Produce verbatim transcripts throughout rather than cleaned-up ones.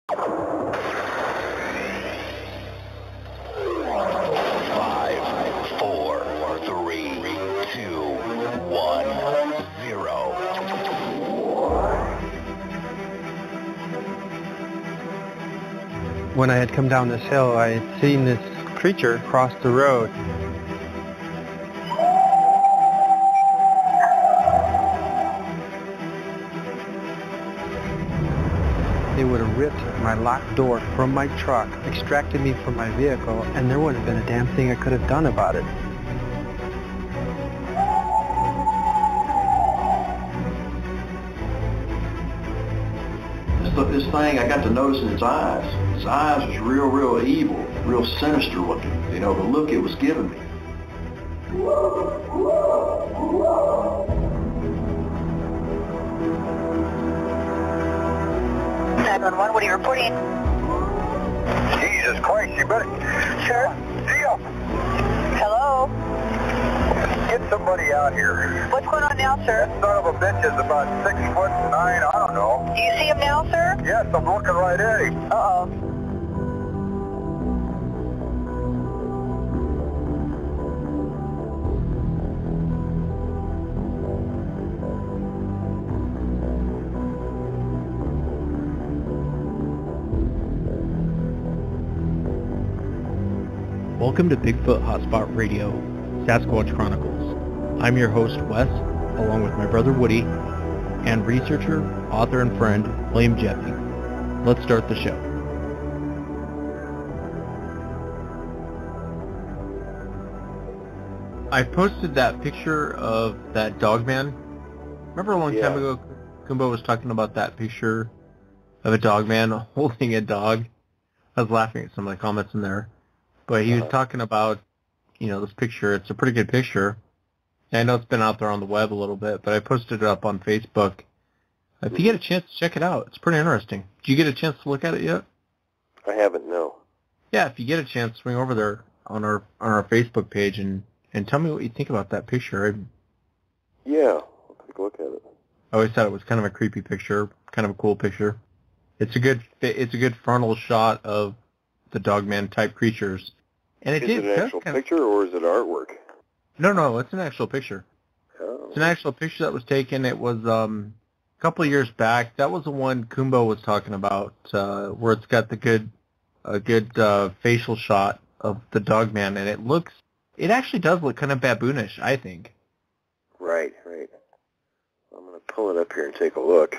Five, four, three, two, one, zero. When I had come down this hill, I had seen this creature cross the road. It would have ripped my locked door from my truck, extracted me from my vehicle, and there wouldn't have been a damn thing I could have done about it. This thing, I got to noticing its eyes. Its eyes was real, real evil, real sinister looking. You know, the look it was giving me. nine one one, what are you reporting? Jesus Christ, you better... Sure. Deal. Hello? Get somebody out here. What's going on now, sir? That son of a bitch is about six foot nine, I don't know. Do you see him now, sir? Yes, I'm looking right at him. Uh-oh. Welcome to Bigfoot Hotspot Radio, Sasquatch Chronicles. I'm your host, Wes, along with my brother Woody, and researcher, author, and friend, William Jeffy. Let's start the show. I posted that picture of that dog man. Remember a long Yeah. time ago, Kumbo was talking about that picture of a dog man holding a dog? I was laughing at some of the comments in there. But he was Uh-huh. talking about, you know, this picture. It's a pretty good picture. I know it's been out there on the web a little bit, but I posted it up on Facebook. If you get a chance to check it out, it's pretty interesting. Did you get a chance to look at it yet? I haven't, no. Yeah, if you get a chance, swing over there on our on our Facebook page and, and tell me what you think about that picture. I, Yeah, I'll take a look at it. I always thought it was kind of a creepy picture, kind of a cool picture. It's a good it's a good frontal shot of the dogman type creatures. And it is did it an actual kind of, picture or is it artwork? No, no, it's an actual picture. Oh. It's an actual picture that was taken. It was um, a couple of years back. That was the one Kumbo was talking about, uh, where it's got the good, a good uh, facial shot of the dogman, and it looks, it actually does look kind of baboonish, I think. Right, right. I'm going to pull it up here and take a look.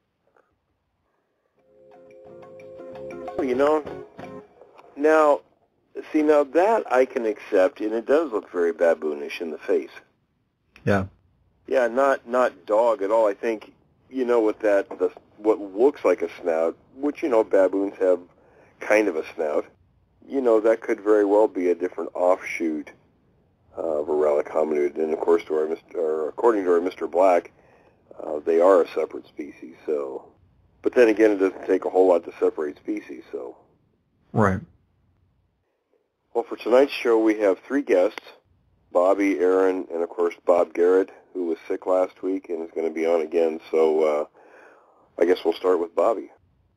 Oh, you know, now, see, now that I can accept, and it does look very baboonish in the face. Yeah. Yeah, not not dog at all. I think, you know, with that, the, what looks like a snout, which, you know, baboons have kind of a snout, you know, that could very well be a different offshoot uh, of a relic hominid. And, of course, to our, Mister or according to our Mister Black, uh, they are a separate species. So, but then again, it doesn't take a whole lot to separate species, so. Right. Well, for tonight's show, we have three guests, Bobby, Aaron, and, of course, Bob Garrett, who was sick last week and is going to be on again. So uh, I guess we'll start with Bobby.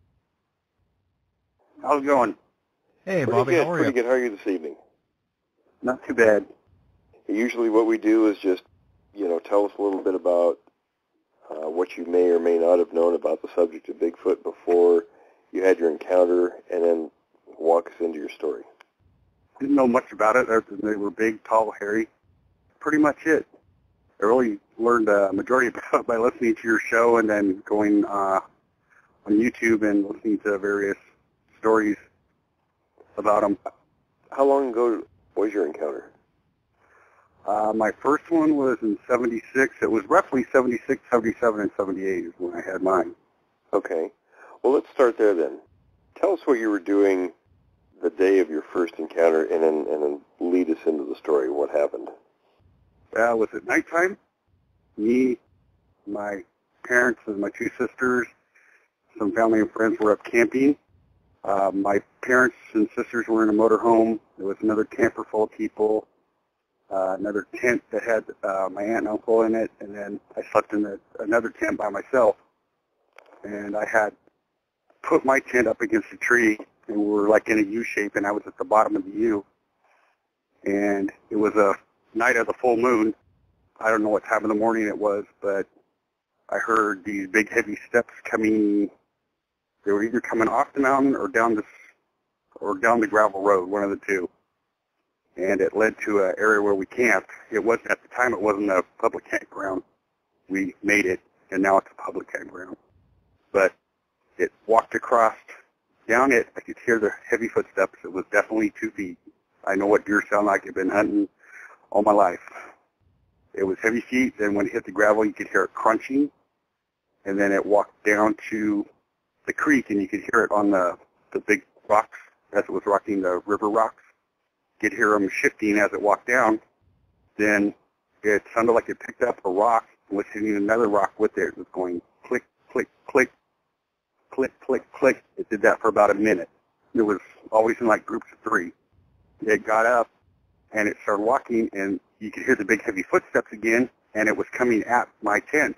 How's it going? Hey, Pretty Bobby, good, how are pretty you? good. How are you this evening? Not too bad. Usually what we do is just, you know, tell us a little bit about uh, what you may or may not have known about the subject of Bigfoot before you had your encounter, and then walk us into your story. Didn't know much about it other than they were big, tall, hairy. Pretty much it. I really learned a majority about it by listening to your show and then going uh, on YouTube and listening to various stories about them. How long ago was your encounter? Uh, my first one was in seventy-six. It was roughly seventy-six, seventy-seven, and seventy-eight is when I had mine. Okay. Well, let's start there then. Tell us what you were doing the day of your first encounter, and then, and then lead us into the story. What happened? Uh, it was at nighttime. Me, my parents, and my two sisters, some family and friends were up camping. Uh, my parents and sisters were in a motorhome. There was another camper full of people, uh, another tent that had uh, my aunt and uncle in it, and then I slept in the, another tent by myself. And I had put my tent up against the tree, and we were like in a U shape, and I was at the bottom of the U. And it was a night of the full moon. I don't know what time of the morning it was, but I heard these big heavy steps coming. They were either coming off the mountain or down the or down the gravel road, one of the two. And it led to an area where we camped. It wasn't at the time. It wasn't a public campground. We made it, and now it's a public campground. But it walked across down it. I could hear the heavy footsteps. It was definitely two feet. I know what deer sound like. I've been hunting all my life. It was heavy feet. Then when it hit the gravel, you could hear it crunching. And then it walked down to the creek, and you could hear it on the, the big rocks as it was rocking the river rocks. You could hear them shifting as it walked down. Then it sounded like it picked up a rock and was hitting another rock with it. It was going click, click, click, click, click, click. It did that for about a minute. It was always in like groups of three. It got up, and it started walking, and you could hear the big heavy footsteps again, and it was coming at my tent.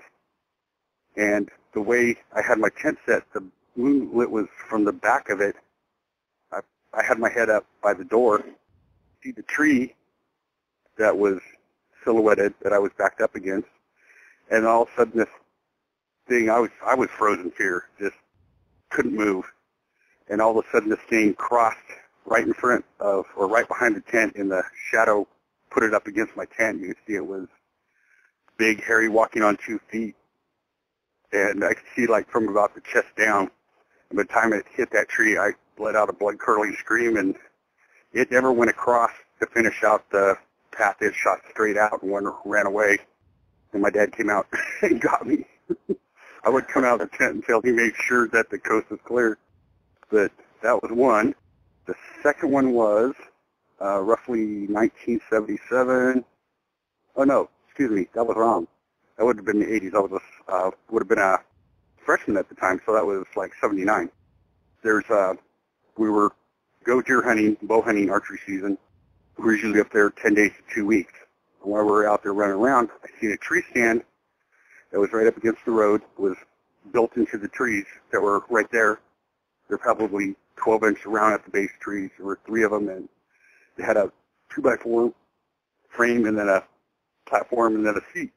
And the way I had my tent set, the moonlit was from the back of it. I, I had my head up by the door, see the tree that was silhouetted that I was backed up against, and all of a sudden this thing, I was I was frozen fear, just couldn't move. And all of a sudden this thing crossed right in front of, or right behind the tent in the shadow, put it up against my tent. You could see it was big, hairy, walking on two feet. And I could see like from about the chest down. And by the time it hit that tree, I let out a blood-curdling scream, and it never went across to finish out the path. It shot straight out and went, ran away. And my dad came out and got me. I would come out of the tent until he made sure that the coast was clear. But that was one. The second one was uh, roughly nineteen seventy-seven. Oh, no, excuse me, that was wrong. That would have been the eighties. I was a, uh, would have been a freshman at the time, so that was like seventy-nine. There's, uh, we were go deer hunting, bow hunting, archery season. We were usually up there ten days to two weeks. And while we were out there running around, I seen a tree stand that was right up against the road, was built into the trees that were right there. They're probably twelve inches around at the base trees. There were three of them, and they had a two by four frame and then a platform and then a seat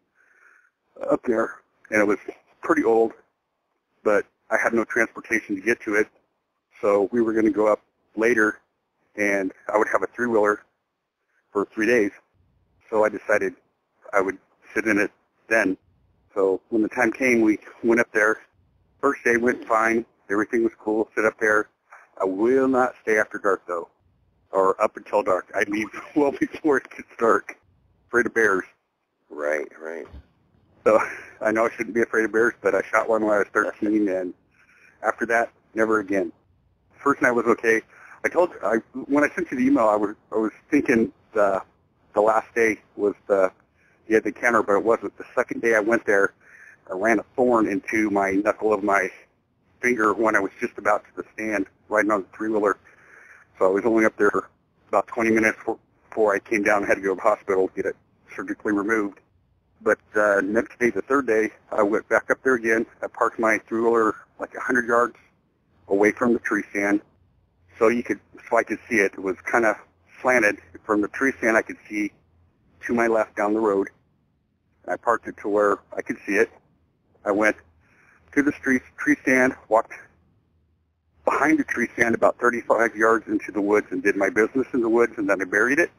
up there. And it was pretty old, but I had no transportation to get to it. So we were going to go up later, and I would have a three-wheeler for three days. So I decided I would sit in it then. So when the time came, we went up there. First day went fine. Everything was cool. Sit up there. I will not stay after dark, though, or up until dark. I leave well before it gets dark. Afraid of bears. Right, right. So I know I shouldn't be afraid of bears, but I shot one when I was thirteen, and after that, never again. First night was okay. I told I when I sent you the email, I was I was thinking the the last day was the you had the encounter, but it wasn't. The second day I went there, I ran a thorn into my knuckle of my finger when I was just about to the stand, riding on the three-wheeler. So I was only up there about twenty minutes before I came down and had to go to the hospital to get it surgically removed. But uh, next day, the third day, I went back up there again. I parked my three-wheeler like one hundred yards away from the tree stand, so you could, so I could see it. It was kind of slanted from the tree stand. I could see to my left down the road. I parked it to where I could see it. I went to the tree, tree stand, walked behind the tree stand about thirty-five yards into the woods and did my business in the woods, and then I buried it.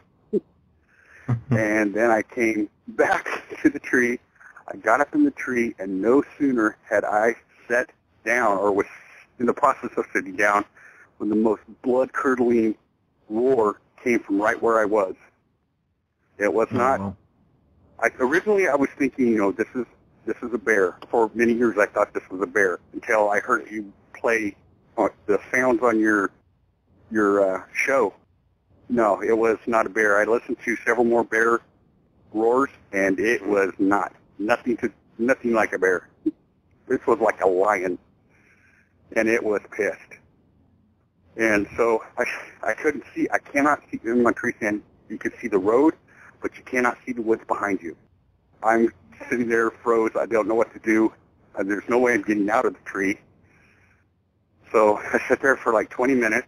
And then I came back to the tree. I got up in the tree, and no sooner had I sat down or was in the process of sitting down when the most blood-curdling roar came from right where I was. It was not. Oh. I, originally, I was thinking, you know, this is this is a bear. For many years, I thought this was a bear until I heard you play uh, the sounds on your your uh, show. No, it was not a bear. I listened to several more bear roars, and it was not. Nothing to nothing like a bear. This was like a lion, and it was pissed. And so I I couldn't see. I cannot see in my tree stand. You could see the road, but you cannot see the woods behind you. I'm sitting there froze. I don't know what to do. Uh, there's no way I'm getting out of the tree. So I sat there for like twenty minutes,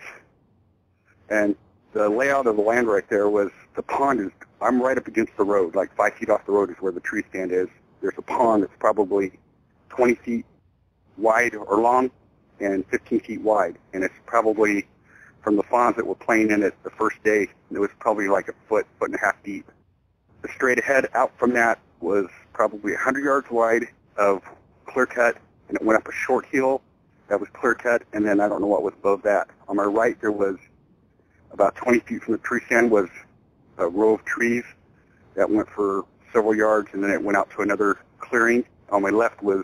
and the layout of the land right there was the pond is, I'm right up against the road, like five feet off the road is where the tree stand is. There's a pond that's probably twenty feet wide or long and fifteen feet wide, and it's probably, from the fawns that were playing in it the first day, it was probably like a foot, foot and a half deep. The straight ahead out from that was probably one hundred yards wide of clear cut, and it went up a short hill that was clear cut, and then I don't know what was above that. On my right, there was about twenty feet from the tree stand was a row of trees that went for several yards, and then it went out to another clearing. On my left was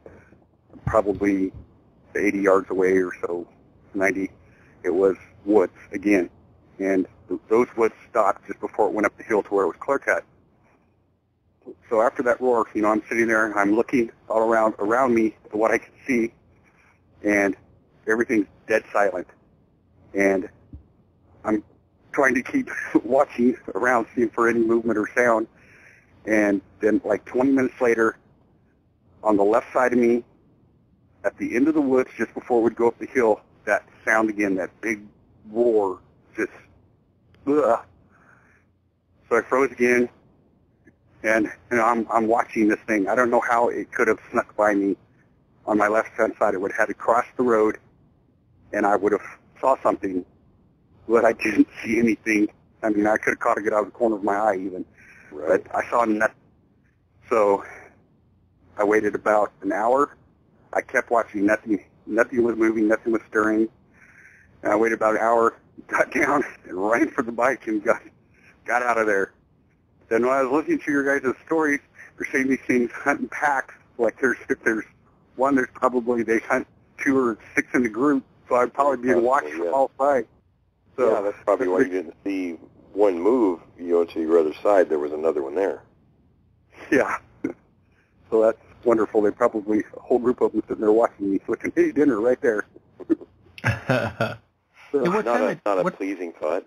probably eighty yards away or so, ninety. It was woods again, and th- those woods stopped just before it went up the hill to where it was clear cut. So after that roar, you know, I'm sitting there and I'm looking all around around me at what I could see, and everything's dead silent. And I'm trying to keep watching around, seeing for any movement or sound. And then like twenty minutes later, on the left side of me, at the end of the woods, just before we'd go up the hill, that sound again, that big roar, just, ugh. So I froze again, and you know, I'm I'm watching this thing. I don't know how it could have snuck by me on my left-hand side. It would have had to cross the road, and I would have saw something, but I didn't see anything. I mean, I could have caught it out of the corner of my eye even, right. But I saw nothing. So I waited about an hour. I kept watching. Nothing, nothing was moving. Nothing was stirring. And I waited about an hour, got down, and ran for the bike and got got out of there. Then when I was listening to your guys' stories, you're saying these things hunt in packs. Like there's if there's one, there's probably they hunt two or six in the group. So I'd probably be watched from all sides. So yeah, that's probably why you didn't see one move. You know, to your other side, there was another one there. Yeah. So that's wonderful. They probably, a whole group of them sitting there watching me, looking, hey, dinner right there. So, hey, what not time a, of, not a what, pleasing thought.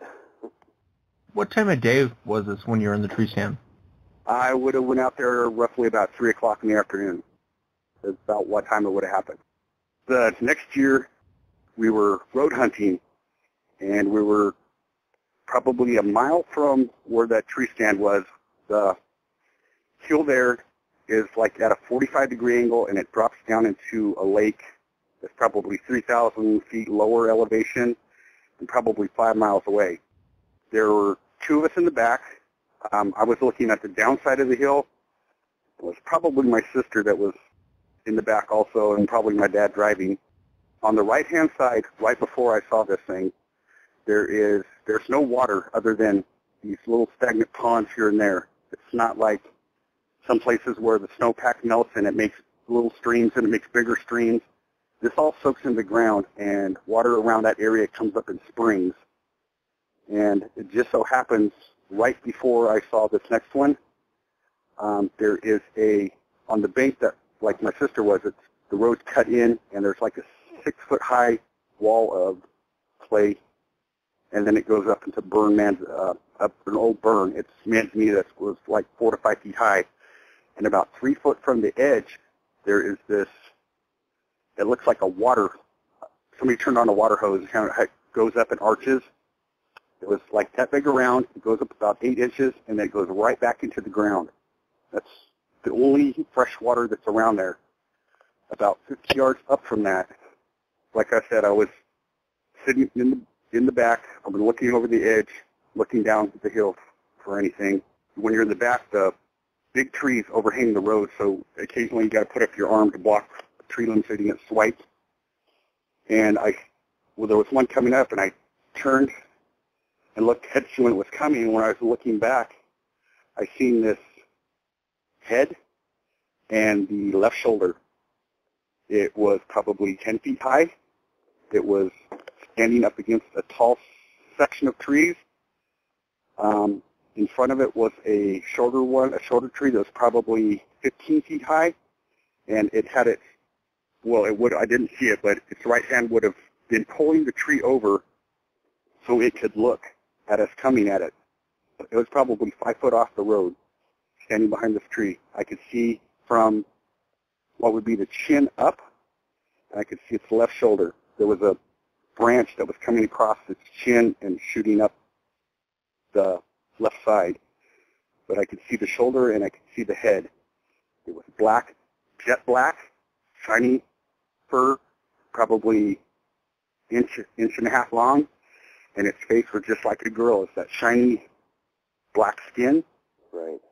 What time of day was this when you were in the tree stand? I would have went out there roughly about three o'clock in the afternoon. That's about what time it would have happened. The next year, we were road hunting, and we were probably a mile from where that tree stand was. The hill there is like at a forty-five degree angle, and it drops down into a lake that's probably three thousand feet lower elevation and probably five miles away. There were two of us in the back. Um, I was looking at the downside of the hill. It was probably my sister that was in the back also, and probably my dad driving. On the right-hand side, right before I saw this thing, there is there's no water other than these little stagnant ponds here and there. It's not like some places where the snowpack melts and it makes little streams and it makes bigger streams. This all soaks in the ground, and water around that area comes up in springs. And it just so happens right before I saw this next one, um, there is a, on the bank that, like my sister was, it's, the road's cut in, and there's like a six-foot-high wall of clay, and then it goes up into burn man's, uh, up an old burn. It's meant to me that was like four to five feet high. And about three foot from the edge, there is this, it looks like a water, somebody turned on a water hose, it kind of goes up in arches. It was like that big around, it goes up about eight inches, and then it goes right back into the ground. That's the only fresh water that's around there. About fifty yards up from that, like I said, I was sitting in the, in the back. I've been looking over the edge, looking down the hill for anything. When you're in the back, the big trees overhang the road, so occasionally you got to put up your arm to block the tree limb so you can get swiped. And I, well, there was one coming up, and I turned and looked ahead to see when it was coming. And when I was looking back, I seen this head and the left shoulder. It was probably ten feet high. It was standing up against a tall section of trees. Um, in front of it was a shorter one, a shorter tree that was probably fifteen feet high, and it had its, well, it would, I didn't see it, but its right hand would have been pulling the tree over so it could look at us coming at it. It was probably five foot off the road, standing behind this tree. I could see from what would be the chin up, and I could see its left shoulder. there was a branch that was coming across its chin and shooting up the left side. But I could see the shoulder and I could see the head. It was black, jet black, shiny fur, probably inch, inch and a half long, and its face was just like a girl. It's that shiny black skin. Right.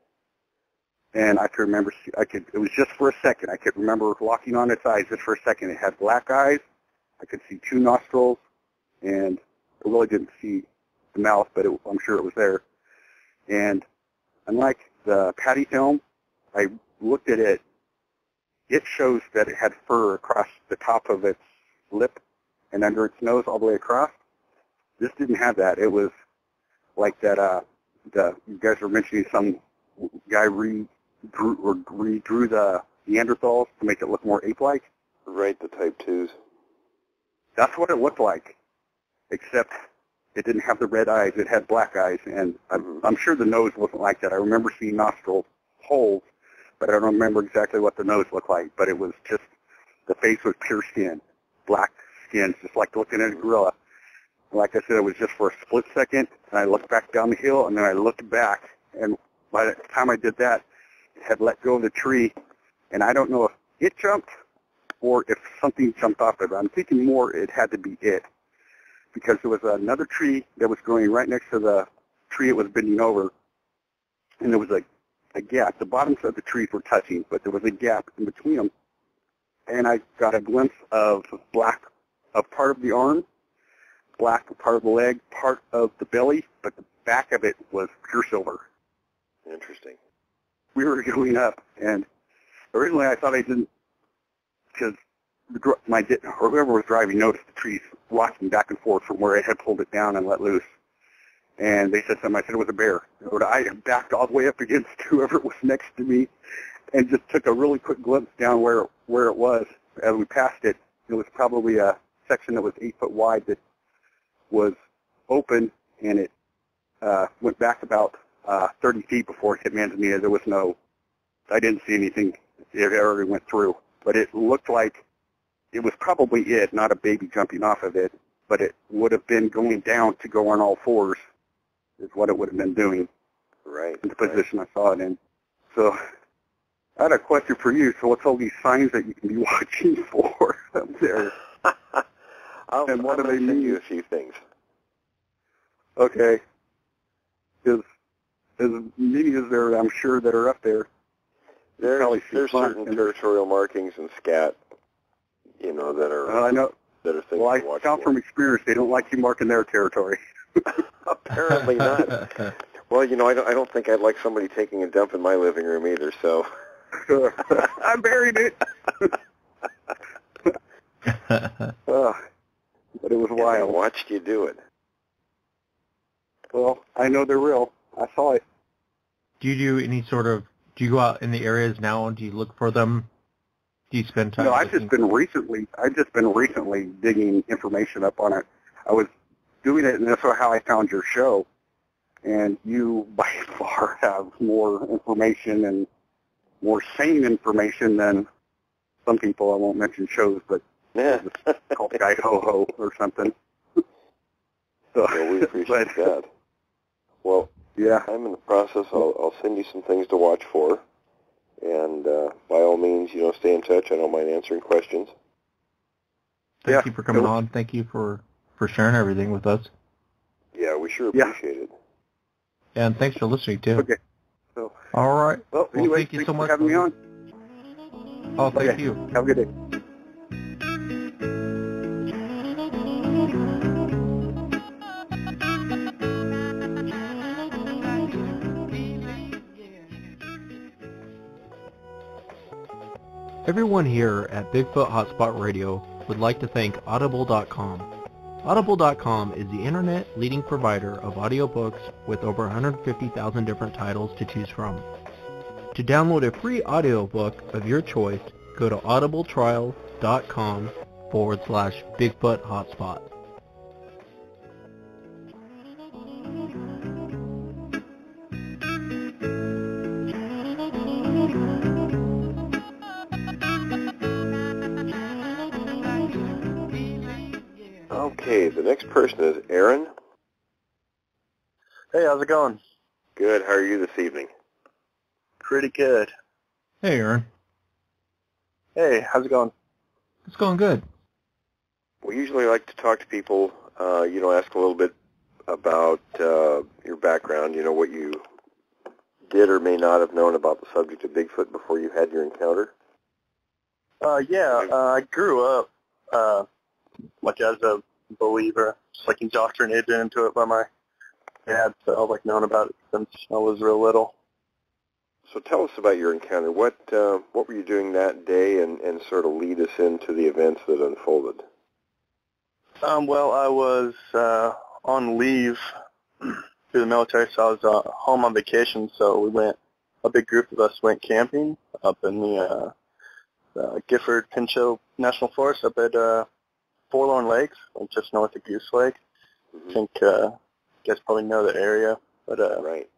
And I could remember, I could, it was just for a second. I could remember locking on its eyes just for a second. It had black eyes. I could see two nostrils, and I really didn't see the mouth, but it, I'm sure it was there. And unlike the patty film, I looked at it. It shows that it had fur across the top of its lip and under its nose all the way across. This didn't have that. It was like that, uh, the, you guys were mentioning some guy redrew, or redrew the Neanderthals to make it look more ape-like. Right, the type twos. That's what it looked like, except it didn't have the red eyes. It had black eyes, and I'm, I'm sure the nose wasn't like that. I remember seeing nostril holes, but I don't remember exactly what the nose looked like. But it was just, the face was pure skin, black skin, just like looking at a gorilla. Like I said, it was just for a split second, and I looked back down the hill, and then I looked back, and by the time I did that, it had let go of the tree, and I don't know if it jumped or if something jumped off of it. I'm thinking more it had to be it, because there was another tree that was growing right next to the tree it was bending over, and there was a, a gap. The bottoms of the trees were touching, but there was a gap in between them, and I got a glimpse of black, of part of the arm, black part of the leg, part of the belly, but the back of it was pure silver. Interesting. We were going up, and originally I thought I didn't, because my or whoever was driving noticed the trees rocking back and forth from where I had pulled it down and let loose. And they said something. I said it was a bear. But I backed all the way up against whoever was next to me, and just took a really quick glimpse down where where it was. As we passed it, it was probably a section that was eight foot wide that was open, and it uh, went back about uh, thirty feet before it hit Manzanita. There was no, I didn't see anything. It already went through. But it looked like it was probably it, not a baby jumping off of it, but it would have been going down to go on all fours is what it would have been doing. Right. In the position right. I saw it in. So I had a question for you. So what's all these signs that you can be watching for up there? I'll, and what I'm do they send mean? you a few things. Okay. Because as many as there, I'm sure, that are up there, There's, there's certain territorial markings in scat, you know, that are uh, I know. that are things Well, I to watch count for. from experience. They don't like you marking their territory. Apparently not. Well, you know, I don't, I don't think I'd like somebody taking a dump in my living room either, so. I buried it. uh, but it was And I wild. watched you do it. Well, I know they're real. I saw it. Do you do any sort of, do you go out in the areas now and do you look for them? Do you spend time? No, I've looking? just been recently, I've just been recently digging information up on it. I was doing it, and that's how I found your show. And you, by far, have more information and more sane information than some people. I won't mention shows, but Yeah. it's called Guy Ho Ho or something. So, Well, we appreciate but, that. Well, yeah. I'm in the process. I'll, I'll send you some things to watch for. And uh, by all means, you know, stay in touch. I don't mind answering questions. Thank Yeah. you for coming on. Thank you for, for sharing everything with us. Yeah, we sure Yeah. appreciate it. And thanks for listening, too. Okay. So, All right. well, Well, anyway, thank you thanks so for much having me on. Oh, thank Okay. you. Have a good day. Everyone here at Bigfoot Hotspot Radio would like to thank Audible dot com. Audible dot com is the internet leading provider of audiobooks with over one hundred fifty thousand different titles to choose from. To download a free audiobook of your choice, go to audibletrial.com forward slash Bigfoot Hotspot. next person is Aaron. Hey, how's it going? Good. How are you this evening? Pretty good. Hey, Aaron. Hey, how's it going? It's going good. We usually like to talk to people, uh, you know, ask a little bit about uh, your background, you know, what you did or may not have known about the subject of Bigfoot before you had your encounter. Uh, yeah, uh, I grew up, uh, like as a believer, just like indoctrinated into it by my dad, so I've like known about it since I was real little. So tell us about your encounter. What uh, what were you doing that day, and, and sort of lead us into the events that unfolded? Um, well, I was uh, on leave through the military, so I was uh, home on vacation, so we went, a big group of us went camping up in the uh, uh, Gifford Pinchot National Forest up at uh, Forlorn Lakes, like just north of Goose Lake. Mm-hmm. I think, uh, you guys probably know the area, but uh, right.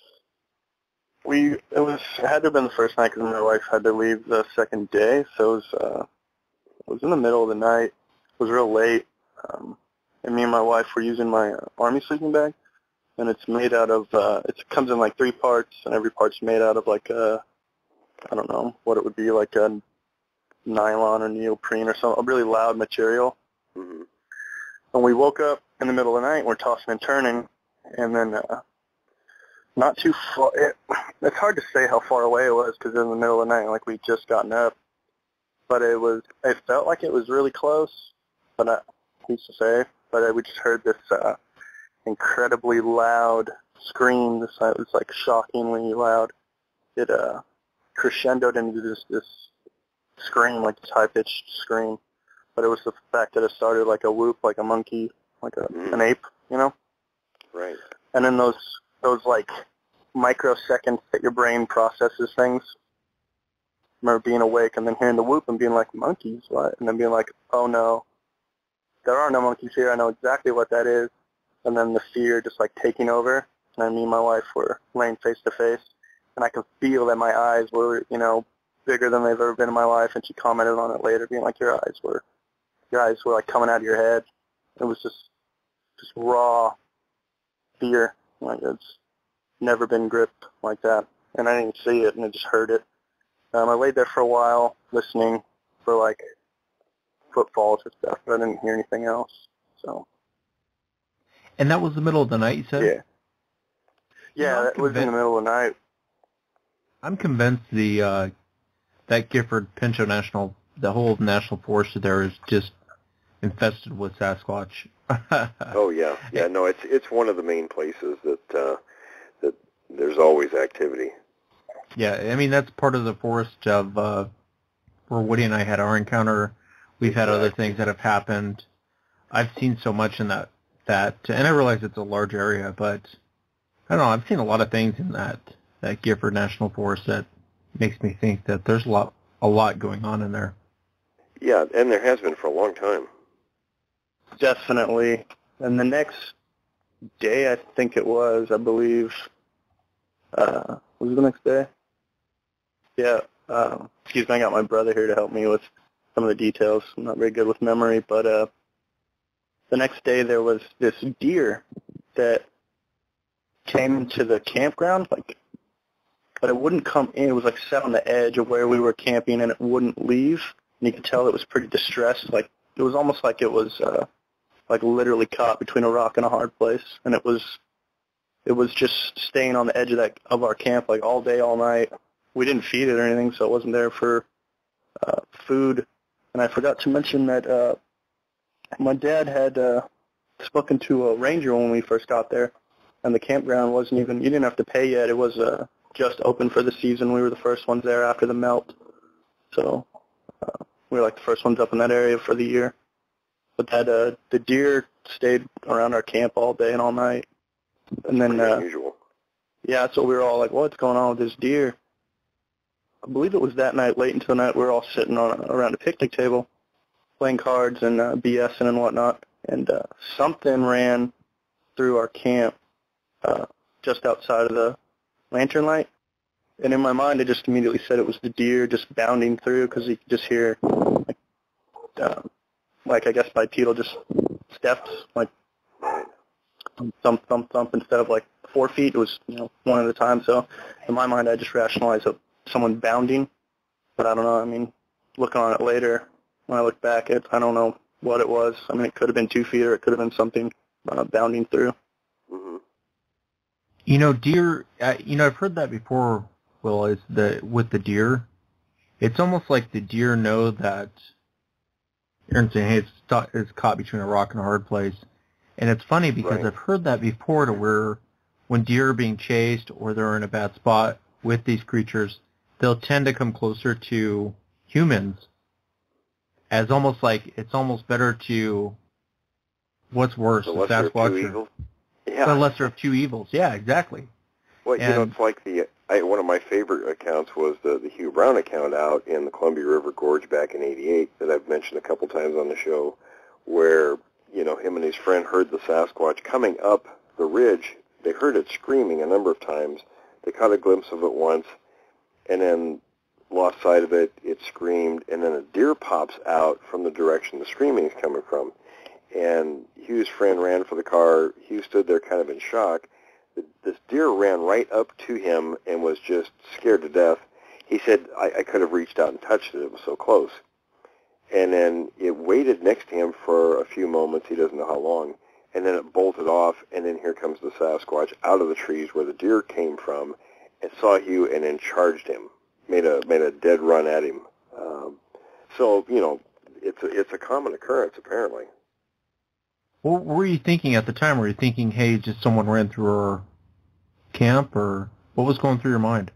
We it was it had to have been the first night because my wife had to leave the second day, so it was uh, it was in the middle of the night. It was real late, um, and me and my wife were using my uh, army sleeping bag, and it's made out of uh, it comes in like three parts, and every part's made out of like a I don't know what it would be, like a nylon or neoprene or some a really loud material. Mm-hmm. And we woke up in the middle of the night, and we're tossing and turning, and then. Uh, Not too far. It, it's hard to say how far away it was because it was in the middle of the night, like we'd just gotten up. But it was. It felt like it was really close, but not who's to say. But I, we just heard this uh, incredibly loud scream. This it was like shockingly loud. It uh, crescendoed into this this scream, like this high pitched scream. But it was the fact that it started like a whoop, like a monkey, like a mm. an ape, you know. Right. And then those. those like microseconds that your brain processes things. I remember being awake and then hearing the whoop and being like, monkeys, what? And then being like, oh no, there are no monkeys here. I know exactly what that is. And then the fear just like taking over. And then me and my wife were laying face to face. And I could feel that my eyes were, you know, bigger than they've ever been in my life. And she commented on it later, being like, your eyes were, your eyes were like coming out of your head. It was just, just raw fear. Like it's never been gripped like that, and I didn't see it, and I just heard it. Um, I laid there for a while, listening for like footfalls and stuff, but I didn't hear anything else. So. And that was the middle of the night, you said? Yeah. Yeah, that was in the middle of the night. I'm convinced the uh, that Gifford Pinchot National, the whole national forest there is just infested with Sasquatch. Oh yeah, yeah. No, it's it's one of the main places that uh, that there's always activity. Yeah, I mean that's part of the forest of uh, where Woody and I had our encounter. We've had other things that have happened. I've seen so much in that that, and I realize it's a large area, but I don't know. I've seen a lot of things in that that Gifford National Forest that makes me think that there's a lot a lot going on in there. Yeah, and there has been for a long time. Definitely. And the next day, I think it was, I believe, uh, was it the next day? Yeah. Uh, excuse me, I got my brother here to help me with some of the details. I'm not very good with memory, but uh, the next day there was this deer that came into the campground, like, but it wouldn't come in. It was like set on the edge of where we were camping, and it wouldn't leave. And you could tell it was pretty distressed. Like it was almost like it was. Uh, like literally caught between a rock and a hard place, and it was it was just staying on the edge of that of our camp like all day, all night. We didn't feed it or anything, so it wasn't there for uh, food. And I forgot to mention that uh, my dad had uh, spoken to a ranger when we first got there, and the campground wasn't even, you didn't have to pay yet. It was uh, just open for the season. We were the first ones there after the melt, so uh, we were like the first ones up in that area for the year. But that uh, the deer stayed around our camp all day and all night. And then, uh, unusual. Yeah, so we were all like, what's going on with this deer? I believe it was that night, late into the night, we were all sitting on around a picnic table, playing cards and uh, BSing and whatnot. And uh, something ran through our camp uh, just outside of the lantern light. And in my mind, I just immediately said it was the deer just bounding through because you could just hear, like, uh, like I guess bipedal, just steps, like thump, thump, thump, instead of like four feet. It was, you know, one at a time. So in my mind, I just rationalized it, someone bounding. But I don't know. I mean, looking on it later, when I look back, it, I don't know what it was. I mean, it could have been two feet or it could have been something uh, bounding through. Mm-hmm. You know, deer, uh, you know, I've heard that before, Will, is the, with the deer, it's almost like the deer know that Aaron's saying, hey, it's, st- it's caught between a rock and a hard place. And it's funny because Right. I've heard that before, to where when deer are being chased or they're in a bad spot with these creatures, they'll tend to come closer to humans, as almost like it's almost better to, what's worse, The the lesser of two Sasquatch or evils. Yeah. the lesser of two evils. Yeah, exactly. Well, you And- know, it's like the I, one of my favorite accounts was the, the Hugh Brown account out in the Columbia River Gorge back in eighty-eight that I've mentioned a couple times on the show, where, you know, him and his friend heard the Sasquatch coming up the ridge. They heard it screaming a number of times. They caught a glimpse of it once, and then lost sight of it. It screamed, and then a deer pops out from the direction the screaming is coming from. And Hugh's friend ran for the car. Hugh stood there kind of in shock. This deer ran right up to him and was just scared to death. He said, I, I could have reached out and touched it. It was so close. And then it waited next to him for a few moments. He doesn't know how long. And then it bolted off, and then here comes the Sasquatch out of the trees where the deer came from and saw Hugh and then charged him, made a made a dead run at him. Um, so, you know, it's a, it's a common occurrence, apparently. What were you thinking at the time? Were you thinking, hey, just someone ran through our camp, or what was going through your mind?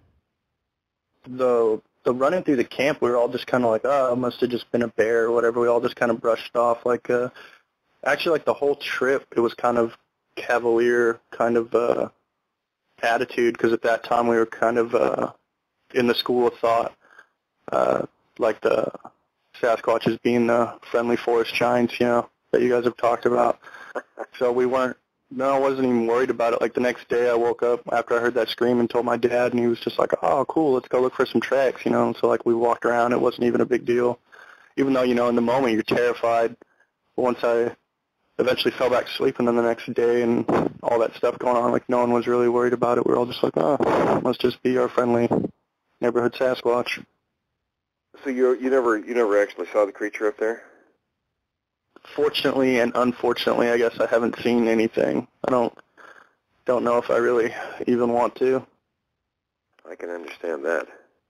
The the running through the camp, we were all just kind of like, oh, it must have just been a bear or whatever. We all just kind of brushed off. Like, uh, actually, like the whole trip, it was kind of cavalier kind of uh, attitude, because at that time we were kind of uh, in the school of thought, uh, like the Sasquatches being the friendly forest giants, you know, that you guys have talked about. So we weren't, no, I wasn't even worried about it. Like the next day I woke up after I heard that scream and told my dad, and he was just like, oh, cool, let's go look for some tracks, you know. And so like we walked around. It wasn't even a big deal, even though, you know, in the moment you're terrified. But once I eventually fell back to sleep, and then the next day and all that stuff going on, like no one was really worried about it. We were all just like, oh, it must just be our friendly neighborhood Sasquatch. So you you never you never actually saw the creature up there? Fortunately and unfortunately, I guess I haven't seen anything. I don't don't know if I really even want to. I can understand that.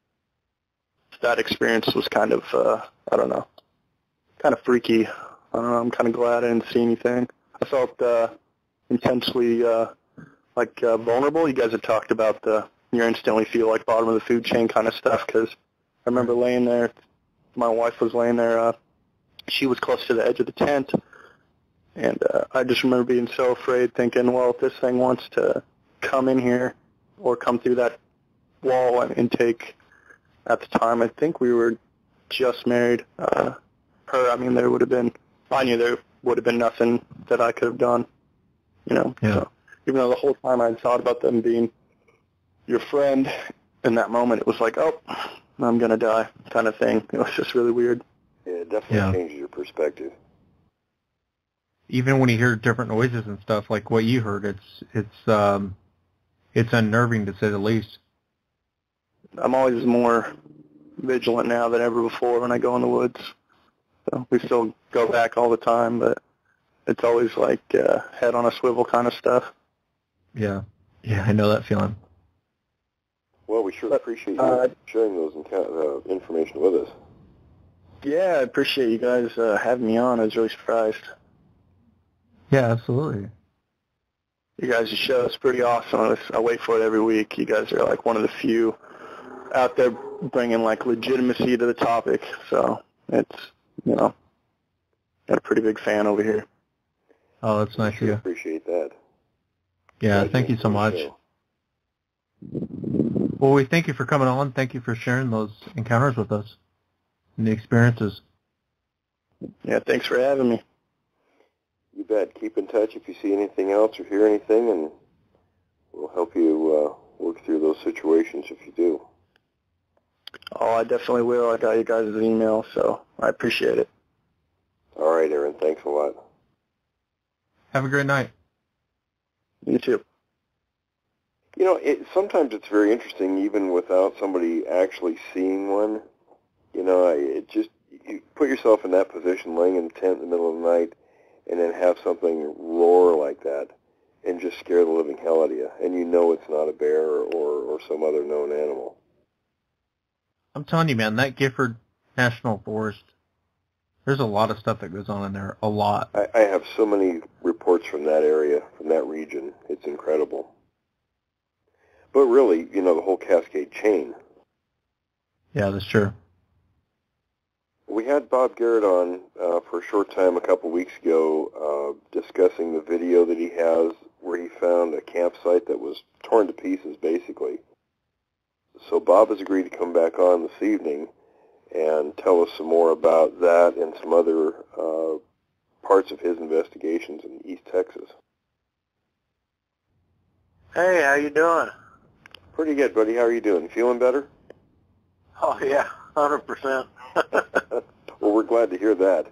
That experience was kind of, uh, I don't know, kind of freaky. I don't know, I'm kind of glad I didn't see anything. I felt uh, intensely uh, like uh, vulnerable. You guys had talked about the you instantly feel like bottom of the food chain kind of stuff, because I remember laying there, my wife was laying there, uh, she was close to the edge of the tent, and uh, I just remember being so afraid, thinking, well, if this thing wants to come in here or come through that wall and, and take, at the time, I think we were just married, uh, her, I mean, there would have been, I knew there would have been nothing that I could have done, you know. Yeah. So even though the whole time I had thought about them being your friend, in that moment it was like, oh, I'm going to die kind of thing. It was just really weird. Yeah, it definitely Yeah. changes your perspective. Even when you hear different noises and stuff like what you heard, it's it's um it's unnerving to say the least. I'm always more vigilant now than ever before when I go in the woods. So we still go back all the time, but it's always like uh, head on a swivel kind of stuff. Yeah, yeah, I know that feeling. Well, we sure But, appreciate you uh, sharing those enco- uh, information with us. Yeah, I appreciate you guys uh, having me on. I was really surprised. Yeah, absolutely. You guys' show is pretty awesome. I, was, I wait for it every week. You guys are like one of the few out there bringing like legitimacy to the topic. So it's, you know, got a pretty big fan over here. Oh, that's nice of We you. appreciate that. Yeah, Glad thank you so enjoyed much. the show. Well, we thank you for coming on. Thank you for sharing those encounters with us and the experiences. Yeah, thanks for having me. You bet. Keep in touch if you see anything else or hear anything, and we'll help you uh, work through those situations if you do. Oh, I definitely will. I got you guys' email, so I appreciate it. All right, Aaron. Thanks a lot. Have a great night. You too. You know, it, sometimes it's very interesting, even without somebody actually seeing one. You know, it just, you put yourself in that position, laying in the tent in the middle of the night, and then have something roar like that and just scare the living hell out of you. And you know it's not a bear or, or some other known animal. I'm telling you, man, that Gifford National Forest, there's a lot of stuff that goes on in there. A lot. I, I have so many reports from that area, from that region. It's incredible. But really, you know, the whole Cascade chain. Yeah, that's true. We had Bob Garrett on uh, for a short time a couple weeks ago uh, discussing the video that he has where he found a campsite that was torn to pieces, basically. So Bob has agreed to come back on this evening and tell us some more about that and some other uh, parts of his investigations in East Texas. Hey, how you doing? Pretty good, buddy. How are you doing? Feeling better? Oh, yeah, one hundred percent. Well, we're glad to hear that.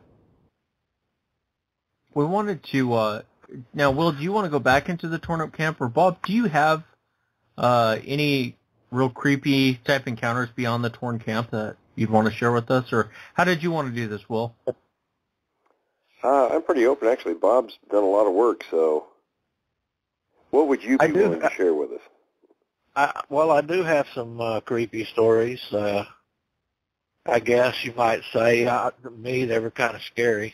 We wanted to, uh, now, Will, do you want to go back into the torn-up camp? Or, Bob, do you have uh, any real creepy type encounters beyond the torn camp that you'd want to share with us? Or how did you want to do this, Will? Uh, I'm pretty open, actually. Bob's done a lot of work, so what would you be I do, willing to share with us? I, well, I do have some uh, creepy stories. Uh, I guess you might say, uh, to me, they were kind of scary.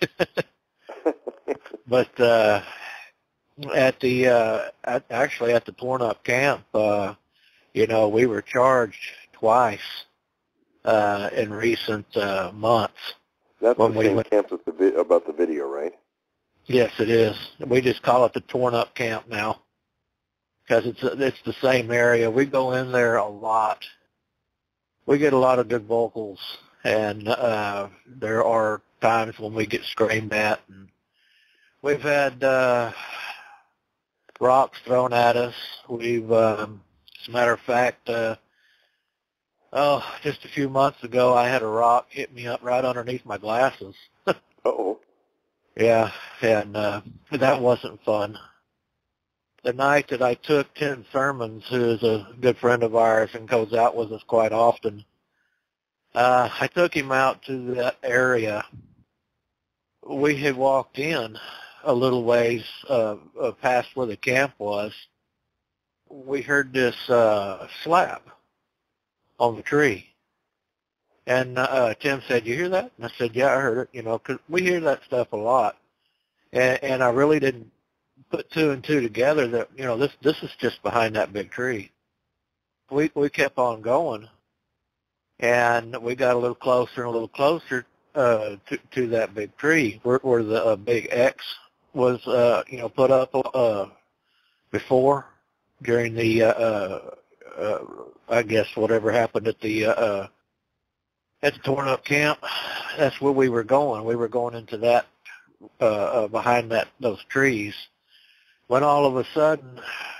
But uh, at the uh, at, actually at the torn up camp, uh, you know, we were charged twice uh, in recent uh, months. That's when the we same went, camp with the vi- about the video, right? Yes, it is. We just call it the torn up camp now because it's it's the same area. We go in there a lot. We get a lot of good vocals, and uh, there are times when we get screamed at. And we've had uh, rocks thrown at us. We've, um, as a matter of fact, uh, oh, just a few months ago, I had a rock hit me up right underneath my glasses. Uh-oh. Yeah, and uh, that wasn't fun. The night that I took Tim Sermons, who is a good friend of ours and goes out with us quite often, uh, I took him out to that area. We had walked in a little ways uh, uh, past where the camp was. We heard this uh, slap on the tree. And uh, Tim said, "You hear that?" And I said, "Yeah, I heard it." You know, 'cause we hear that stuff a lot. And, and I really didn't put two and two together that, you know, this this is just behind that big tree. We we kept on going, and we got a little closer and a little closer uh, to to that big tree where, where the uh, big X was, uh, you know, put up uh, before during the, uh, uh, uh, I guess whatever happened at the uh, uh, at the torn up camp. That's where we were going. We were going into that uh, uh, behind that those trees. When all of a sudden,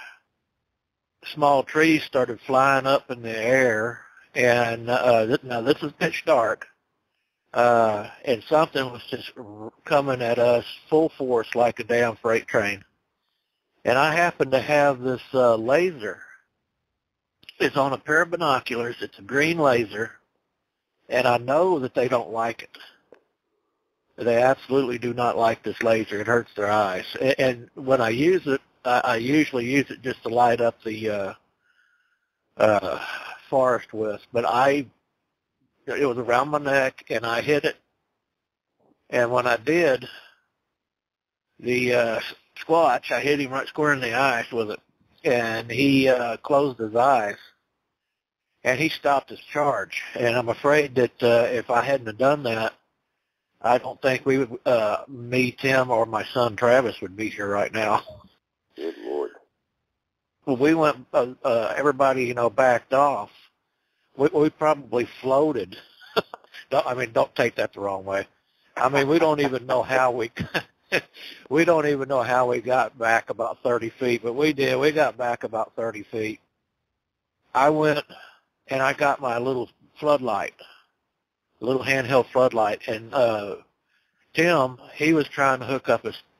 small trees started flying up in the air, and uh, th- now this is pitch dark, uh, and something was just r- coming at us full force like a damn freight train. And I happened to have this uh, laser. It's on a pair of binoculars. It's a green laser, and I know that they don't like it. They absolutely do not like this laser. It hurts their eyes. And when I use it, I usually use it just to light up the uh, uh, forest with. But I, it was around my neck, and I hit it. And when I did, the uh, Squatch, I hit him right square in the eyes with it. And he uh, closed his eyes, and he stopped his charge. And I'm afraid that uh, if I hadn't have done that, I don't think we would, uh, me, Tim, or my son Travis would be here right now. Good Lord. Well, we went, uh, uh, everybody, you know, backed off. We, we probably floated. don't, I mean, don't take that the wrong way. I mean, we don't even know how we, we don't even know how we got back about thirty feet, but we did. We got back about thirty feet. I went and I got my little floodlight. Little handheld floodlight, and uh, Tim, he was trying to hook up his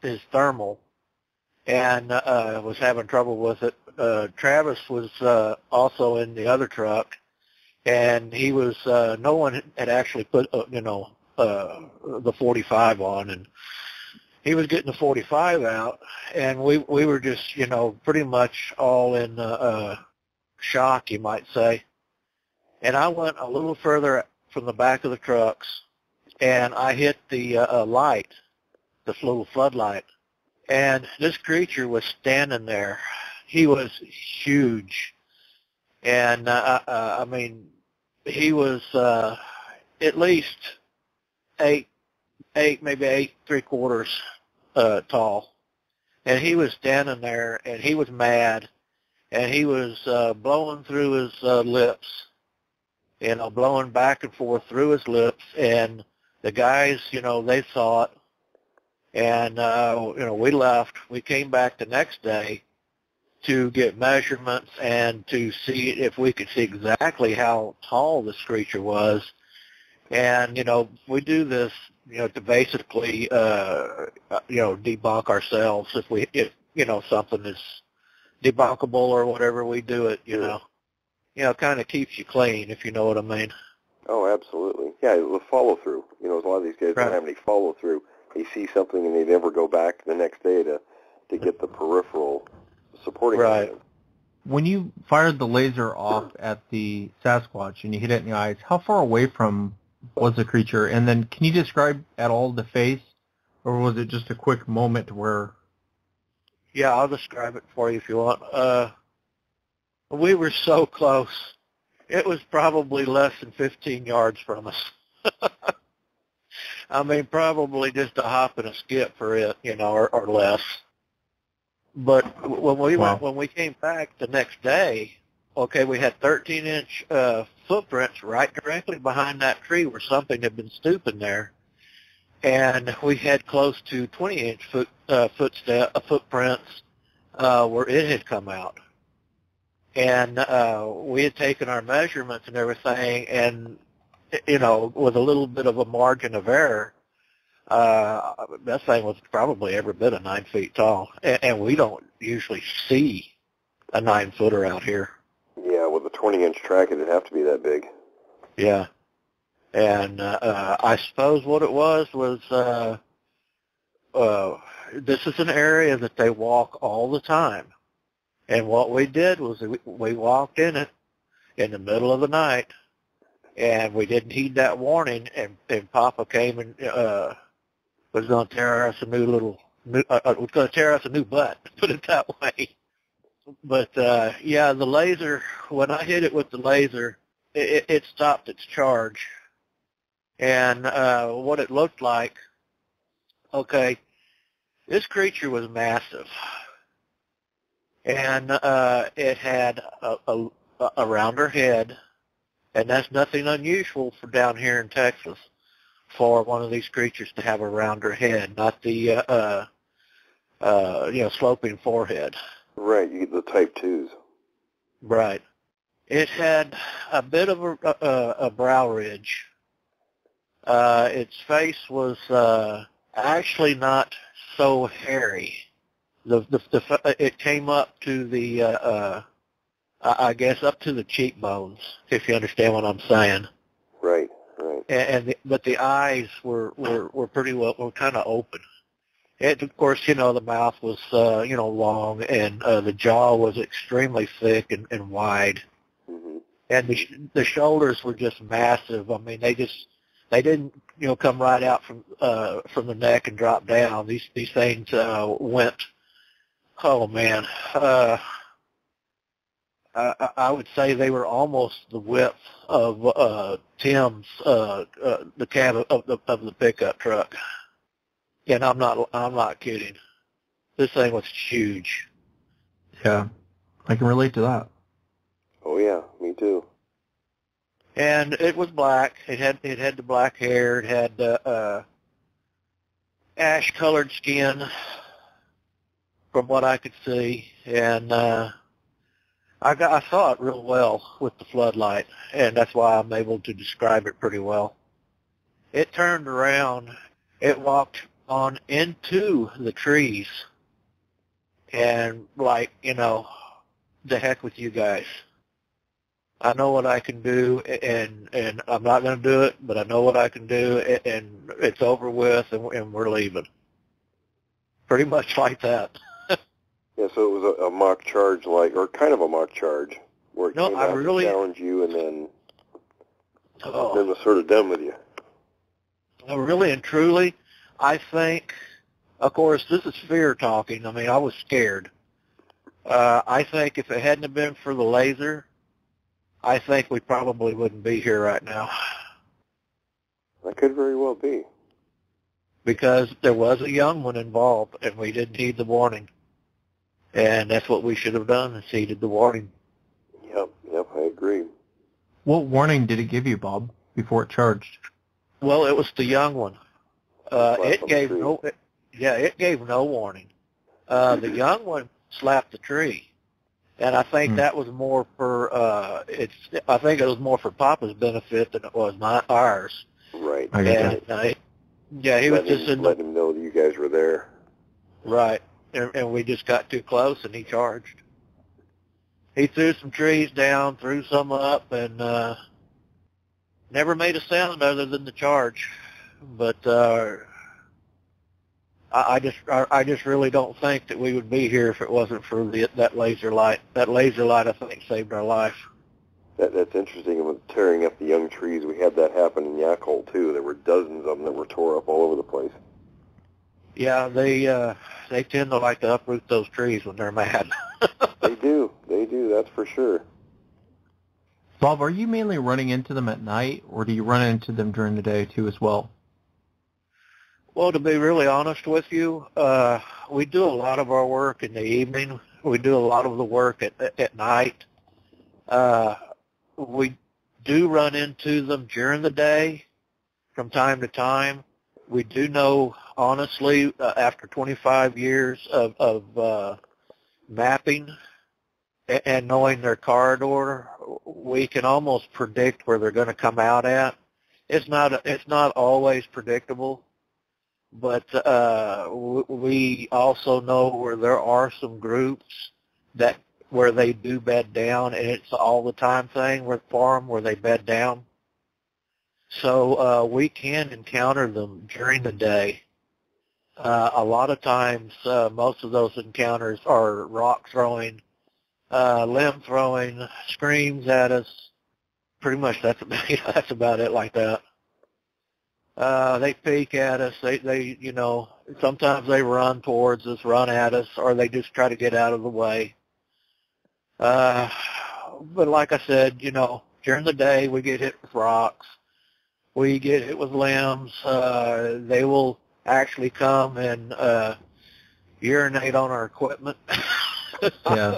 his thermal and uh, was having trouble with it. Uh, Travis was uh, also in the other truck, and he was uh, no one had actually put uh, you know uh, the forty-five on, and he was getting the forty-five out, and we we were just you know pretty much all in uh, uh, shock, you might say. And I went a little further from the back of the trucks, and I hit the uh, uh, light, this little floodlight, and this creature was standing there. He was huge, and uh, uh, I mean, he was uh, at least eight, eight, maybe eight three quarters uh, tall, and he was standing there, and he was mad, and he was uh, blowing through his uh, lips. You know, blowing back and forth through his lips, and the guys, you know, they saw it, and, uh, you know, we left. We came back the next day to get measurements and to see if we could see exactly how tall this creature was, and, you know, we do this, you know, to basically, uh, you know, debunk ourselves if we, if, you know, something is debunkable or whatever, we do it, you know. You know, kind of keeps you clean, if you know what I mean. Oh, absolutely. Yeah, the follow-through. You know, a lot of these guys Right. don't have any follow-through. They see something and they never go back the next day to, to get the peripheral supporting Right. evidence. When you fired the laser off at the Sasquatch and you hit it in the eyes, how far away from was the creature? And then can you describe at all the face, or was it just a quick moment where... Yeah, I'll describe it for you if you want. Uh, we were so close. It was probably less than fifteen yards from us. I mean, probably just a hop and a skip for it, you know, or, or less. But when we Wow. went, when we came back the next day, okay, we had thirteen inch uh, footprints right directly behind that tree where something had been stooping there, and we had close to twenty inch foot uh, footstep uh, footprints uh, where it had come out. And uh, we had taken our measurements and everything, and, you know, with a little bit of a margin of error, uh, that thing was probably every bit of nine feet tall. And, and we don't usually see a nine-footer out here. Yeah, with a twenty-inch track, it'd have to be that big. Yeah. And uh, uh, I suppose what it was was uh, uh, this is an area that they walk all the time. And what we did was we, we walked in it in the middle of the night, and we didn't heed that warning, and, and Papa came and uh, was going to tear us a new little, new, uh, was going to tear us a new butt, put it that way. But, uh, yeah, the laser, when I hit it with the laser, it, it stopped its charge. And uh, what it looked like, okay, this creature was massive. And uh, it had a, a, a rounder head, and that's nothing unusual for down here in Texas, for one of these creatures to have a rounder head, not the uh, uh, uh, you know sloping forehead. Right, you get the type twos. Right. It had a bit of a, a, a brow ridge. Uh, its face was uh, actually not so hairy. The, the, the it came up to the, uh, uh, I guess, up to the cheekbones, if you understand what I'm saying. Right, right. And, and the, but the eyes were, were, were pretty well, were kind of open. And of course, you know, the mouth was, uh, you know, long, and uh, the jaw was extremely thick and, and wide. Mm-hmm. And the, the shoulders were just massive. I mean, they just, they didn't, you know, come right out from, uh, from the neck and drop down. These, these things uh, went. Oh, man. Uh, I, I would say they were almost the width of uh, Tim's, uh, uh, the cab of the, of the pickup truck. And I'm not, I'm not kidding. This thing was huge. Yeah, I can relate to that. Oh, yeah, me too. And it was black. It had, it had the black hair. It had uh, uh, ash-colored skin, from what I could see, and uh, I got I saw it real well with the floodlight, and that's why I'm able to describe it pretty well. It turned around, it walked on into the trees and like, you know, the heck with you guys. I know what I can do, and and I'm not going to do it, but I know what I can do, and it's over with, and, and we're leaving. Pretty much like that. Yeah, so it was a, a mock charge, like, or kind of a mock charge, where it No, came I out really, to challenge you, and then oh, then was sort of done with you. Really and truly, I think, of course, this is fear talking. I mean, I was scared. Uh, I think if it hadn't have been for the laser, I think we probably wouldn't be here right now. That could very well be. Because there was a young one involved, and we didn't heed the warning. And that's what we should have done, is heeded the warning. Yep, yep, I agree. What warning did it give you, Bob, before it charged? Well, it was the young one. Uh, Slapped it on the gave tree. no, it, yeah, it gave no warning. Uh, the young one slapped the tree. And I think Hmm. that was more for, uh, it's, I think it was more for Papa's benefit than it was my, ours. Right. I get And, that. uh, yeah, he was letting just him, in the, letting him know that you guys were there. right. And, and we just got too close, and he charged. He threw some trees down, threw some up, and uh, never made a sound other than the charge. But uh, I, I just, I, I just really don't think that we would be here if it wasn't for the, that laser light. That laser light, I think, saved our life. That, that's interesting. With tearing up the young trees, we had that happen in Yakult too. There were dozens of them that were tore up all over the place. Yeah, they uh, they tend to like to uproot those trees when they're mad. They do. They do. That's for sure. Bob, are you mainly running into them at night, or do you run into them during the day too as well? Well, to be really honest with you, uh, we do a lot of our work in the evening. We do a lot of the work at at night. Uh, we do run into them during the day from time to time. We do know, honestly, uh, after twenty-five years of, of uh, mapping and, and knowing their corridor, we can almost predict where they're going to come out at. It's not it's not always predictable, but uh, we also know where there are some groups that where they do bed down, and it's all the time thing with for them where they bed down. So uh, we can encounter them during the day. Uh, a lot of times, uh, most of those encounters are rock throwing, uh, limb throwing, screams at us. Pretty much that's about, that's about it like that. Uh, they peek at us. They, they, you know, sometimes they run towards us, run at us, or they just try to get out of the way. Uh, but like I said, you know, during the day we get hit with rocks. We get hit with limbs. Uh, they will actually come and uh, urinate on our equipment. Yeah.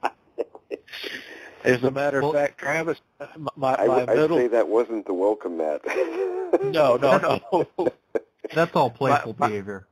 As a matter of Well, fact, Travis, my, I, my I'd middle... say that wasn't the welcome mat. No, no, no. That's all playful My- my- behavior.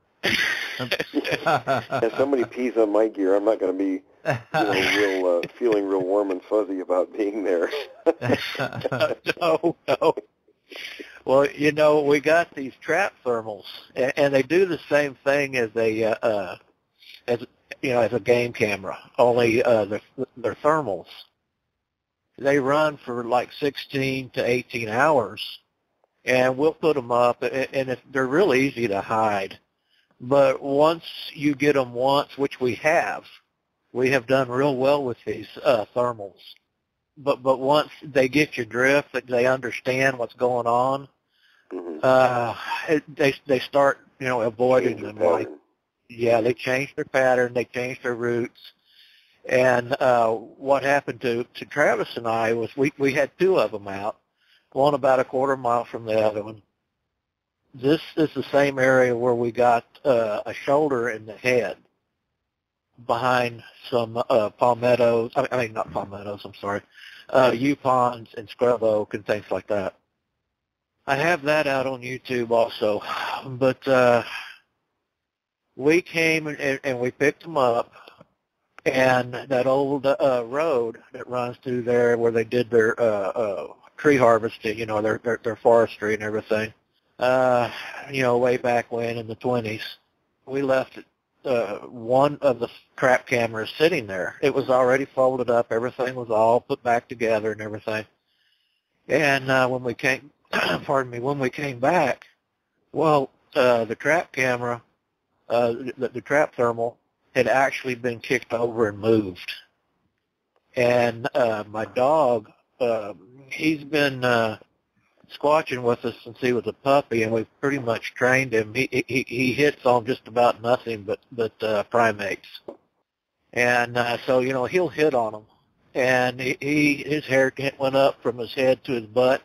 If somebody pees on my gear, I'm not going to be, you know, real uh, feeling real warm and fuzzy about being there. no, no. Well, you know, we got these trap thermals, and, and they do the same thing as a, uh, uh, as you know, as a game camera. Only uh, they're, they're thermals. They run for like sixteen to eighteen hours, and we'll put them up, and, and if, they're really easy to hide. But once you get them once, which we have, we have done real well with these uh, thermals. But but once they get your drift, that they understand what's going on, Mm-hmm. uh, it, they they start you know avoiding Change your them. Like pattern. yeah, they change their pattern, they change their routes. And uh, what happened to to Travis and I was we we had two of them out, one about a quarter mile from the other one. This is the same area where we got uh, a shoulder in the head behind some uh, palmettos. I mean, not palmettos. I'm sorry, uh, yew ponds and scrub oak and things like that. I have that out on YouTube also, but uh, we came and, and we picked them up, and that old uh, road that runs through there where they did their uh, uh, tree harvesting, you know, their, their their forestry and everything. uh, you know, way back when in the twenties, we left uh, one of the trap cameras sitting there. It was already folded up. Everything was all put back together and everything. And uh, when we came, pardon me, when we came back, well, uh, the trap camera, uh, the, the trap thermal had actually been kicked over and moved. And uh, my dog, uh, he's been uh, squatching with us since he was a puppy, and we've pretty much trained him. He he, he hits on just about nothing but but uh, primates, and uh, so you know he'll hit on them. And he, he his hair went up from his head to his butt,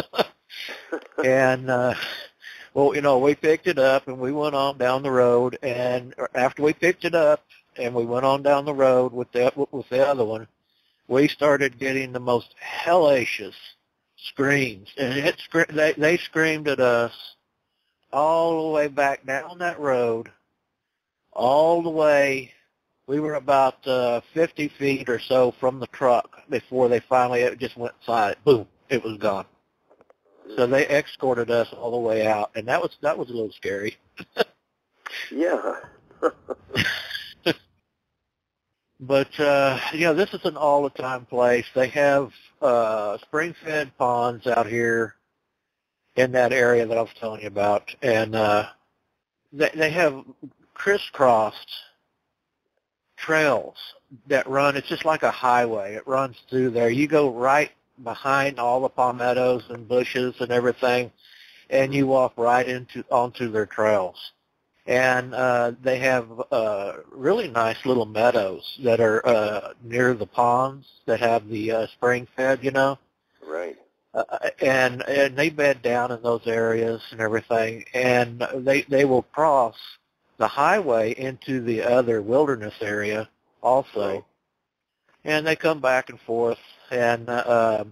and uh, well, you know, we picked it up and we went on down the road. And after we picked it up and we went on down the road with the with the other one, we started getting the most hellacious screams, and it they they screamed at us all the way back down that road, all the way. We were about uh, fifty feet or so from the truck before they finally it just went silent. Boom! It was gone. So they escorted us all the way out, and that was that was a little scary. Yeah. But uh, you know, this is an all-the-time place. They have uh, spring-fed ponds out here in that area that I was telling you about, and uh, they they have crisscrossed trails that run. It's just like a highway. It runs through there. You go right behind all the palmettos and bushes and everything, and you walk right into onto their trails. And uh, they have uh, really nice little meadows that are uh, near the ponds that have the uh, spring fed, you know. Right. Uh, and and they bed down in those areas and everything, and they they will cross the highway into the other wilderness area also, right. And they come back and forth. And uh,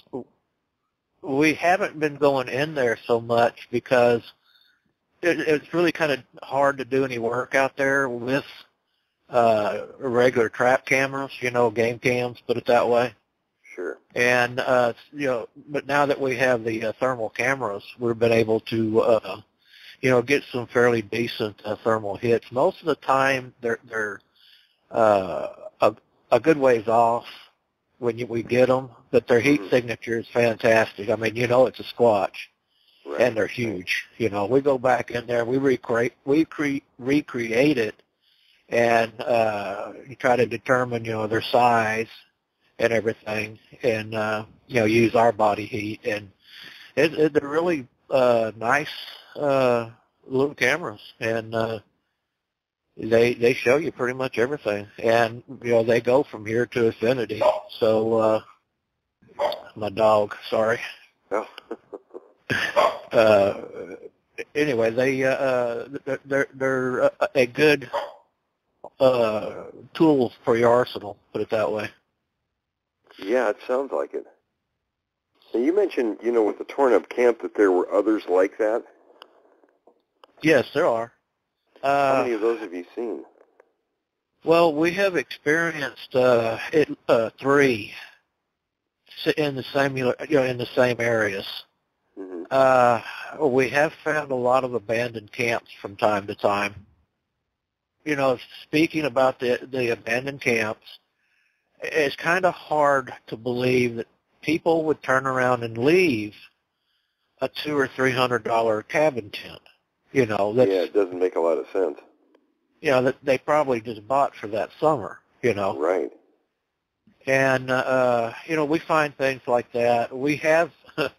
we haven't been going in there so much because it, it's really kind of hard to do any work out there with uh, regular trap cameras, you know, game cams, put it that way. Sure. And, uh, you know, but now that we have the uh, thermal cameras, we've been able to, uh, you know, get some fairly decent uh, thermal hits. Most of the time, they're, they're uh, a, a good ways off when you, we get them, but their heat mm-hmm. signature is fantastic. I mean, you know, it's a Squatch, right. And they're huge. You know, we go back in there, we recreate, we cre- recreate it, and uh, you try to determine, you know, their size and everything, and uh, you know, use our body heat, and it, it, they're really uh, nice uh, little cameras, and uh, they they show you pretty much everything, and you know, they go from here to infinity. So, uh, my dog, sorry. Oh. uh, anyway, they uh, they're they're a good uh, tool for your arsenal, put it that way. Yeah, it sounds like it. And you mentioned, you know, with the torn-up camp that there were others like that? Yes, there are. Uh, How many of those have you seen? Well, we have experienced uh, it, uh, three in the same, you know, in the same areas. Mm-hmm. Uh, we have found a lot of abandoned camps from time to time. You know, speaking about the the abandoned camps, it's kind of hard to believe that people would turn around and leave a two or three hundred dollar cabin tent. You know, that's, yeah, it doesn't make a lot of sense. You know, that they probably just bought for that summer. You know, right? And uh, you know, we find things like that. We have. uh,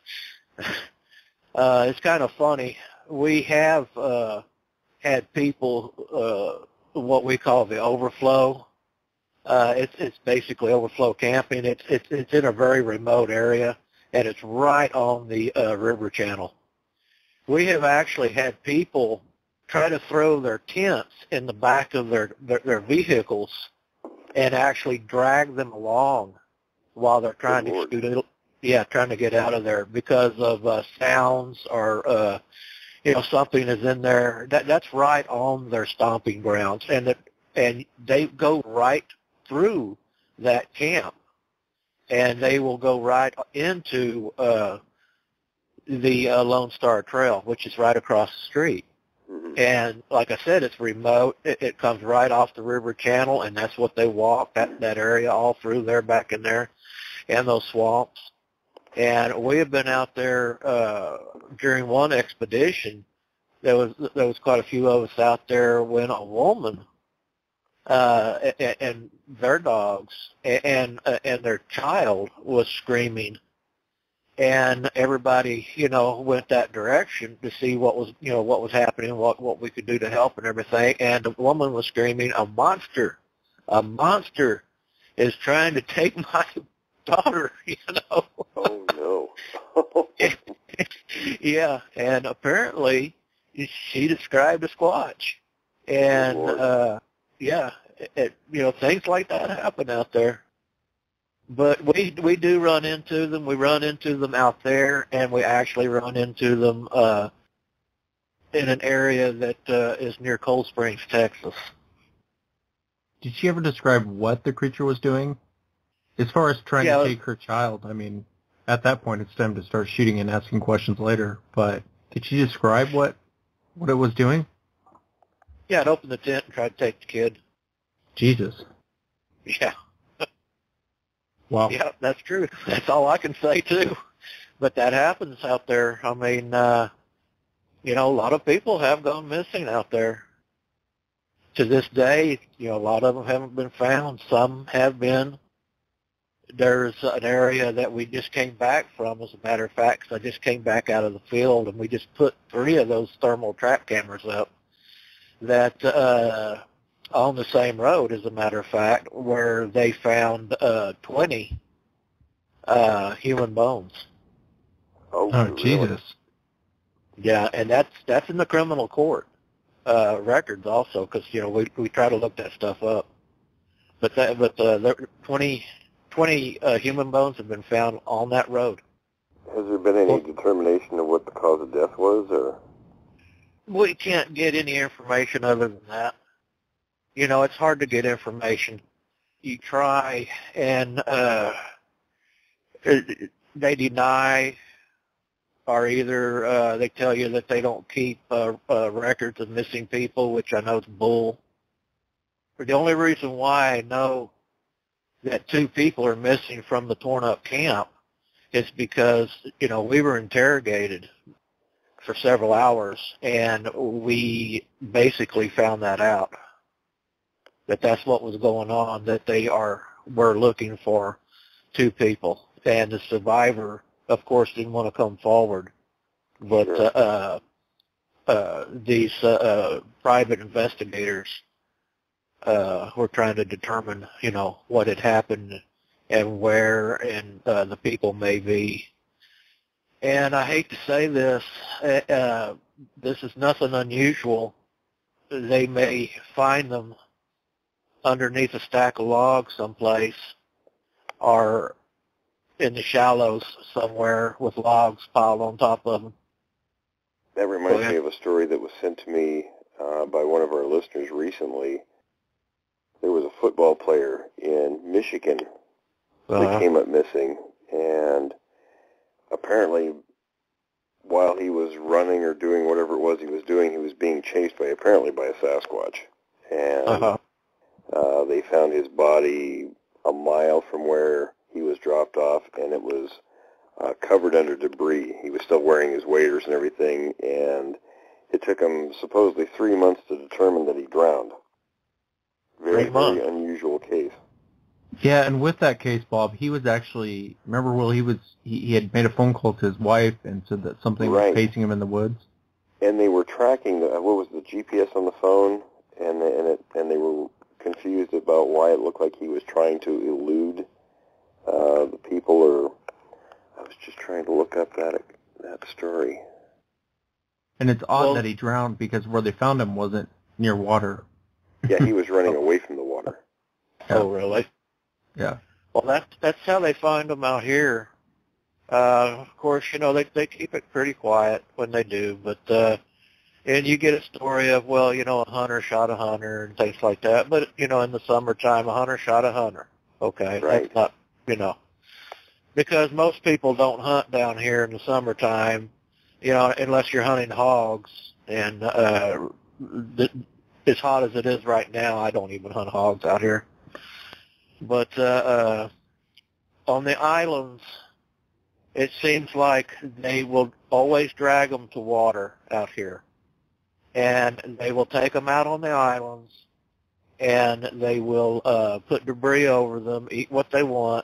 it's kind of funny. We have uh, had people uh, what we call the overflow. Uh, it's it's basically overflow camping. It's it's it's in a very remote area, and it's right on the uh, river channel. We have actually had people try to throw their tents in the back of their their, their vehicles, and actually drag them along while they're trying Good to scoot it, yeah, trying to get out of there because of uh, sounds or uh, you know, something is in there. That that's right on their stomping grounds, and it, and they go right through that camp, and they will go right into uh, the uh, Lone Star Trail, which is right across the street. Mm-hmm. And like I said, it's remote. It, it comes right off the river channel, and that's what they walk, that, that area all through there, back in there, and those swamps. And we have been out there uh, during one expedition. There was there was quite a few of us out there when a woman uh, and, and their dogs and and their child was screaming, and everybody, you know, went that direction to see what was, you know, what was happening, what what we could do to help and everything. And the woman was screaming, "A monster, a monster is trying to take my daughter," you know. Oh no. Yeah, and apparently she described a squatch, and uh, yeah, it, it, you know, things like that happen out there. But we we do run into them. We run into them out there, and we actually run into them uh, in an area that uh, is near Cold Springs, Texas. Did she ever describe what the creature was doing? As far as trying Yeah, to take her child, I mean, at that point it's time to start shooting and asking questions later. But did she describe what what it was doing? Yeah, it opened the tent and tried to take the kid. Jesus. Yeah. Wow. Yeah, that's true. That's all I can say, too. But that happens out there. I mean, uh, you know, a lot of people have gone missing out there. To this day, you know, a lot of them haven't been found. Some have been. There's an area that we just came back from, as a matter of fact, 'cause I just came back out of the field, and we just put three of those thermal trap cameras up that uh, on the same road, as a matter of fact, where they found uh, twenty uh, human bones. Oh, Oh, really? Jesus. Yeah, and that's that's in the criminal court uh, records also, because you know we we try to look that stuff up. But that but uh, there, twenty, twenty uh, human bones have been found on that road. Has there been any determination of what the cause of death was, or? We can't get any information other than that. You know, it's hard to get information. You try, and uh, they deny, or either uh, they tell you that they don't keep uh, uh, records of missing people, which I know is bull. But the only reason why I know that two people are missing from the torn-up camp is because, you know, we were interrogated for several hours, and we basically found that out. That that's what was going on, that they are were looking for two people. And the survivor, of course, didn't want to come forward. But Sure. uh, uh, these uh, uh, private investigators uh, were trying to determine, you know, what had happened and where and uh, the people may be. And I hate to say this, uh, this is nothing unusual. They may find them underneath a stack of logs someplace, or in the shallows somewhere with logs piled on top of them. That reminds Oh, yeah. me of a story that was sent to me uh, by one of our listeners recently. There was a football player in Michigan Uh-huh. that came up missing, and apparently while he was running or doing whatever it was he was doing, he was being chased by apparently by a Sasquatch. And Uh-huh. uh, they found his body a mile from where he was dropped off, and it was uh, covered under debris. He was still wearing his waders and everything, and it took him supposedly three months to determine that he drowned. Very, Three months. very unusual case. Yeah, and with that case, Bob, he was actually, remember, Will, he was, he, he had made a phone call to his wife and said that something Right. was facing him in the woods. And they were tracking, the, what was the G P S on the phone, and, and, it, and they were confused about why it looked like he was trying to elude uh, the people, or I was just trying to look up that that story. And it's odd Well- that he drowned because where they found him wasn't near water. Yeah, he was running away from the water. Oh, really? Yeah. Well, that's that's how they find them out here. Uh, of course, you know, they they keep it pretty quiet when they do, but uh, and you get a story of, well, you know, a hunter shot a hunter and things like that. But you know, in the summertime, a hunter shot a hunter. Okay, Right. That's not, you know, because most people don't hunt down here in the summertime you know, unless you're hunting hogs. And uh, th- as hot as it is right now, I don't even hunt hogs out here. But uh, uh, on the islands, it seems like they will always drag them to water out here. And they will take them out on the islands, and they will uh, put debris over them, eat what they want,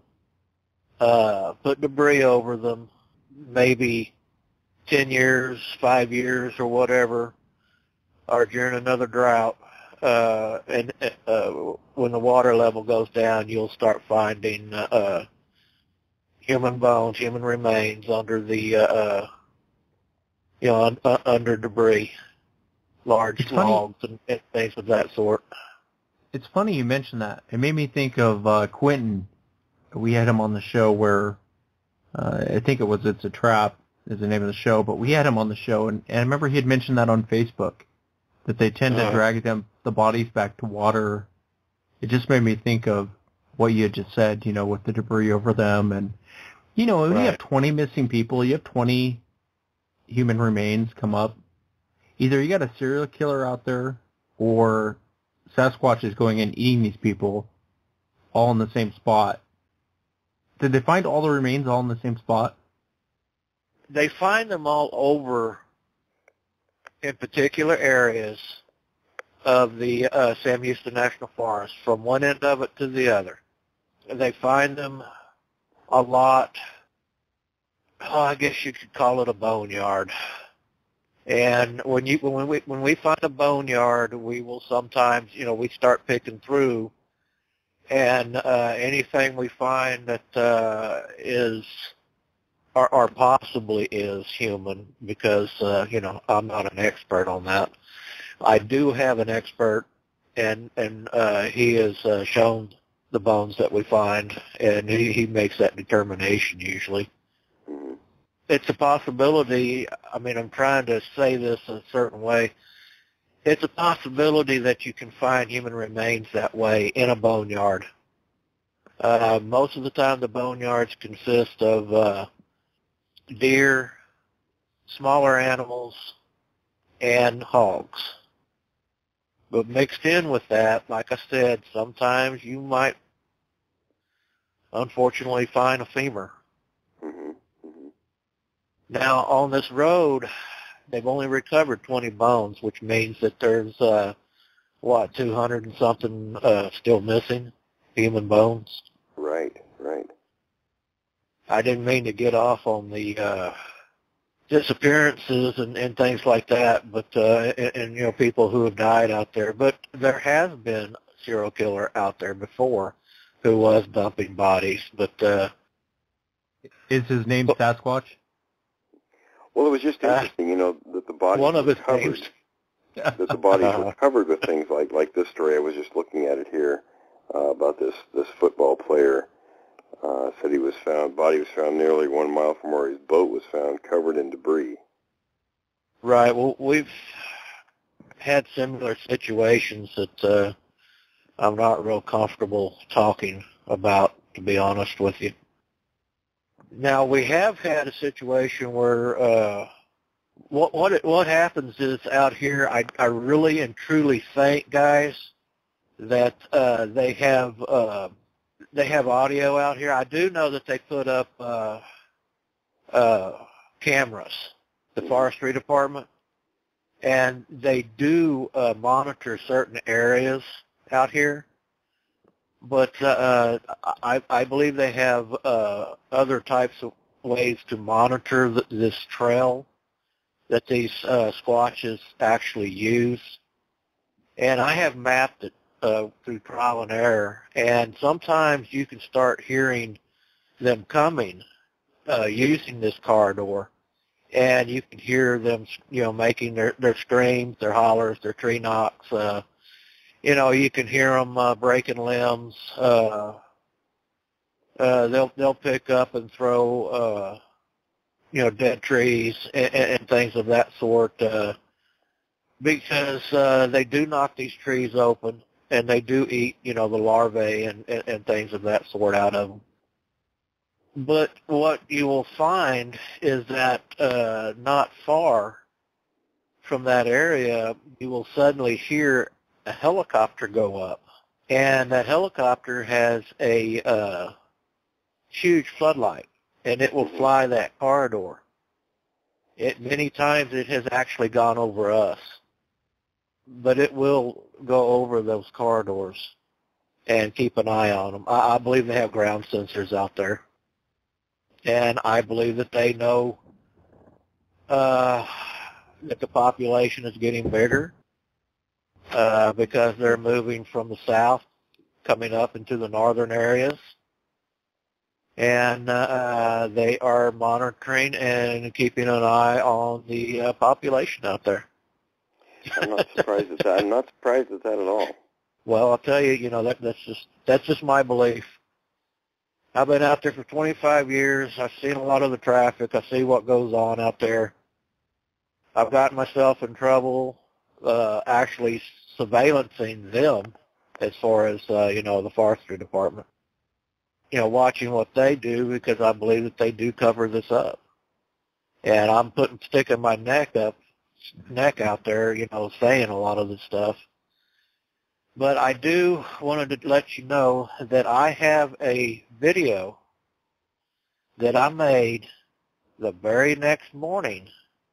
uh, put debris over them, maybe ten years, five years, or whatever, or during another drought. Uh, and uh, when the water level goes down, you'll start finding uh, human bones, human remains under the, uh, you know, un- uh, under debris, large It's funny- logs and, and things of that sort. It's funny you mentioned that. It made me think of uh, Quentin. We had him on the show where uh, I think it was It's a Trap is the name of the show, but we had him on the show, and, and I remember he had mentioned that on Facebook, that they tend Uh-huh. to drag them the bodies back to water. It just made me think of what you had just said, you know, with the debris over them. And, you know, when you have Right. twenty missing people, you have twenty human remains come up. Either you got a serial killer out there, or Sasquatch is going and eating these people all in the same spot. Did they find all the remains all in the same spot? They find them all over in particular areas of the uh, Sam Houston National Forest, from one end of it to the other. They find them a lot. Oh, I guess you could call it a boneyard. And when you when we when we find a boneyard, we will sometimes, you know, we start picking through, and uh, anything we find that uh, is or, or possibly is human, because uh, you know, I'm not an expert on that. I do have an expert, and and uh, he has uh, shown the bones that we find, and he, he makes that determination usually. It's a possibility. I mean, I'm trying to say this a certain way. It's a possibility that you can find human remains that way in a boneyard. Uh, most of the time, the boneyards consist of uh, deer, smaller animals, and hogs. But mixed in with that, like I said, sometimes you might unfortunately find a femur. Now, on this road, they've only recovered twenty bones, which means that there's, uh, what, two hundred and something uh, still missing, human bones. Right, right. I didn't mean to get off on the uh, disappearances and, and things like that, but uh, and, and, you know, people who have died out there. But there has been a serial killer out there before who was dumping bodies. But uh, Is his name Sasquatch? Well, it was just interesting, you know, that the bodies one of were his covered. names. That the bodies were covered with things like like this story. I was just looking at it here uh, about this this football player. Uh, said he was found, body was found nearly one mile from where his boat was found, covered in debris. Right. Well, we've had similar situations that uh, I'm not real comfortable talking about, to be honest with you. Now, we have had a situation where uh, what what it, what happens is out here, I I really and truly think, guys, that uh, they have uh, they have audio out here. I do know that they put up uh, uh, cameras, the forestry department, and they do uh, monitor certain areas out here. But uh, I, I believe they have uh, other types of ways to monitor th- this trail that these uh, squatches actually use. And I have mapped it uh, through trial and error. And sometimes you can start hearing them coming uh, using this corridor. And you can hear them, you know, making their, their screams, their hollers, their tree knocks. Uh, you know, you can hear them uh, breaking limbs. Uh, uh, they'll they'll pick up and throw, uh, you know, dead trees and, and things of that sort, uh, because uh, they do knock these trees open, and they do eat, you know, the larvae and, and, and things of that sort out of them. But what you will find is that uh, not far from that area, you will suddenly hear a helicopter go up. And that helicopter has a uh, huge floodlight, and it will fly that corridor. It many times it has actually gone over us, but it will go over those corridors and keep an eye on them. I, I believe they have ground sensors out there. And I believe that they know uh, that the population is getting bigger uh, because they're moving from the south, coming up into the northern areas. And uh, they are monitoring and keeping an eye on the uh, population out there. I'm not surprised at that. I'm not surprised at that at all. Well, I'll tell you, you know, that, that's just that's just my belief. I've been out there for twenty-five years. I've seen a lot of the traffic. I see what goes on out there. I've gotten myself in trouble uh, actually surveillancing them as far as, uh, you know, the forestry department. You know, watching what they do because I believe that they do cover this up. And I'm putting, sticking my neck up, neck out there, you know, saying a lot of this stuff. But I do wanted to let you know that I have a video that I made the very next morning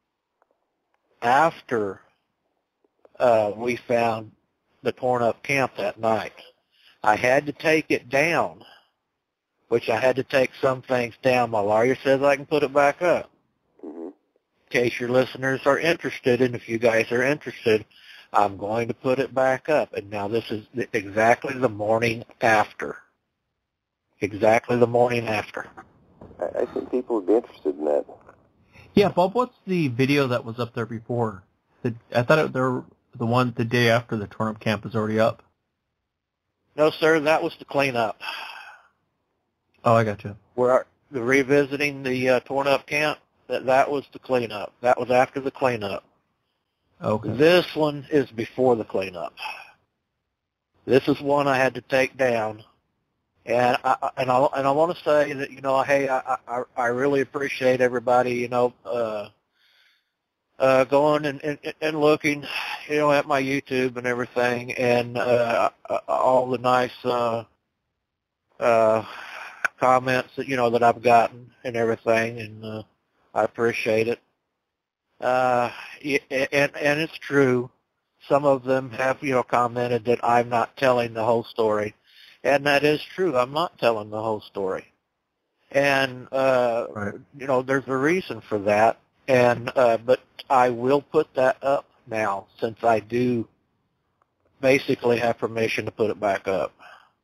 after uh, we found the torn up camp that night. I had to take it down, which I had to take some things down. My lawyer says I can put it back up. Mm-hmm. In case your listeners are interested, and if you guys are interested, I'm going to put it back up. And now this is exactly the morning after. Exactly the morning after. I, I think people would be interested in that. Yeah, Bob, what's the video that was up there before? The, I thought it, there, the one the day after the torn-up camp was already up. No, sir, that was the cleanup. Oh, I got you. We're the revisiting the uh, torn-up camp. That that was the cleanup. That was after the cleanup. Okay. This one is before the cleanup. This is one I had to take down, and I and I and I want to say that, you know, hey, I I, I really appreciate everybody, you know, uh, uh, going and, and and looking, you know, at my YouTube and everything, and uh, all the nice uh, uh, comments that, you know, that I've gotten and everything, and uh, I appreciate it. Uh, and, and it's true. Some of them have, you know, commented that I'm not telling the whole story. And that is true. I'm not telling the whole story. And, uh, right. you know, there's a reason for that. And, uh, but I will put that up now since I do basically have permission to put it back up.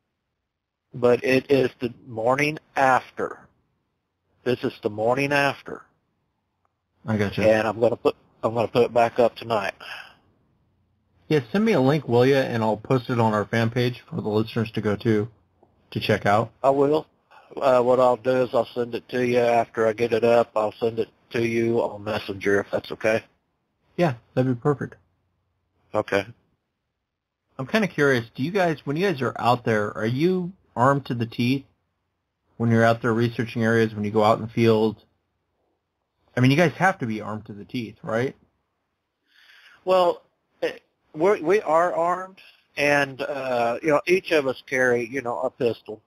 But it is the morning after. This is the morning after. I got you. And I'm gonna put I'm gonna put it back up tonight. Yeah, send me a link, will you? And I'll post it on our fan page for the listeners to go to to check out. I will. Uh, what I'll do is I'll send it to you after I get it up. I'll send it to you on Messenger if that's okay. Yeah, that'd be perfect. Okay. I'm kind of curious. Do you guys, when you guys are out there, are you armed to the teeth when you're out there researching areas? When you go out in the field? I mean, you guys have to be armed to the teeth, right? Well, we're, we are armed, and, uh, you know, each of us carry, you know, a pistol.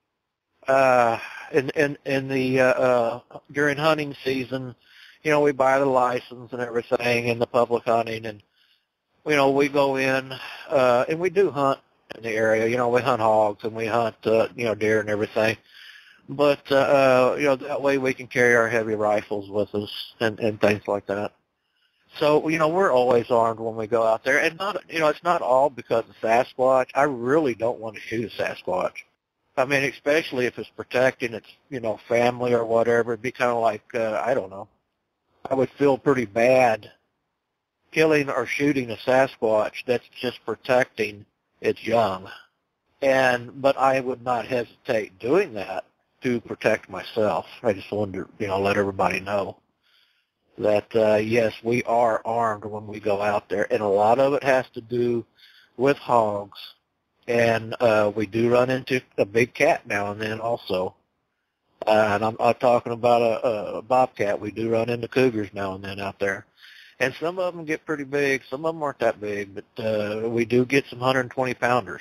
Uh, in, in, in the, uh, uh, during hunting season, you know, we buy the license and everything in the public hunting, and, you know, we go in, uh, and we do hunt in the area. You know, we hunt hogs and we hunt, uh, you know, deer and everything. But, uh, uh, you know, that way we can carry our heavy rifles with us and, and things like that. So, you know, we're always armed when we go out there. And, not, you know, it's not all because of Sasquatch. I really don't want to shoot a Sasquatch. I mean, especially if it's protecting its, you know, family or whatever. It'd be kind of like, uh, I don't know. I would feel pretty bad killing or shooting a Sasquatch that's just protecting its young. And, but I would not hesitate doing that to protect myself. I just wanted to, you know, let everybody know that, uh, yes, we are armed when we go out there. And a lot of it has to do with hogs. And uh, we do run into a big cat now and then also. Uh, and I'm, I'm talking about a, a bobcat. We do run into cougars now and then out there. And some of them get pretty big. Some of them aren't that big, but uh, we do get some one hundred twenty pounders.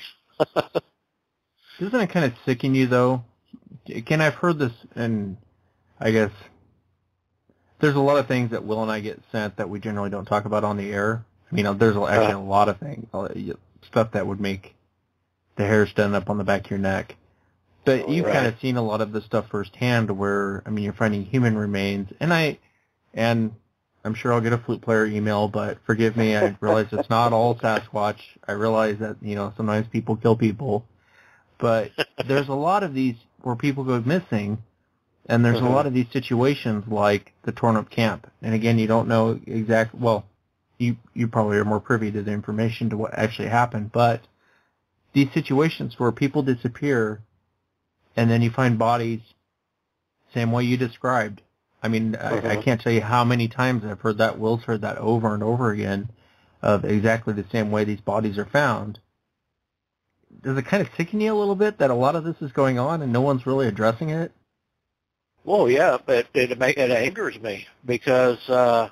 Doesn't it kind of sicken you, though? Again, I've heard this, and I guess there's a lot of things that Will and I get sent that we generally don't talk about on the air. I mean, there's actually a lot of things, stuff that would make the hair stand up on the back of your neck. But you've Right. kind of seen a lot of this stuff firsthand where, I mean, you're finding human remains. And I, and I'm sure I'll get a flute player email, but forgive me, I realize it's not all Sasquatch. I realize that, you know, sometimes people kill people. But there's a lot of these where people go missing, and there's Mm-hmm. a lot of these situations like the torn up camp. And again, you don't know exact, well, you, you probably are more privy to the information to what actually happened, but these situations where people disappear and then you find bodies same way you described. I mean, Mm-hmm. I, I can't tell you how many times I've heard that. Will's heard that over and over again of exactly the same way these bodies are found. Does it kind of sicken you a little bit that a lot of this is going on and no one's really addressing it? Well, yeah, but it, it, it angers me because, uh,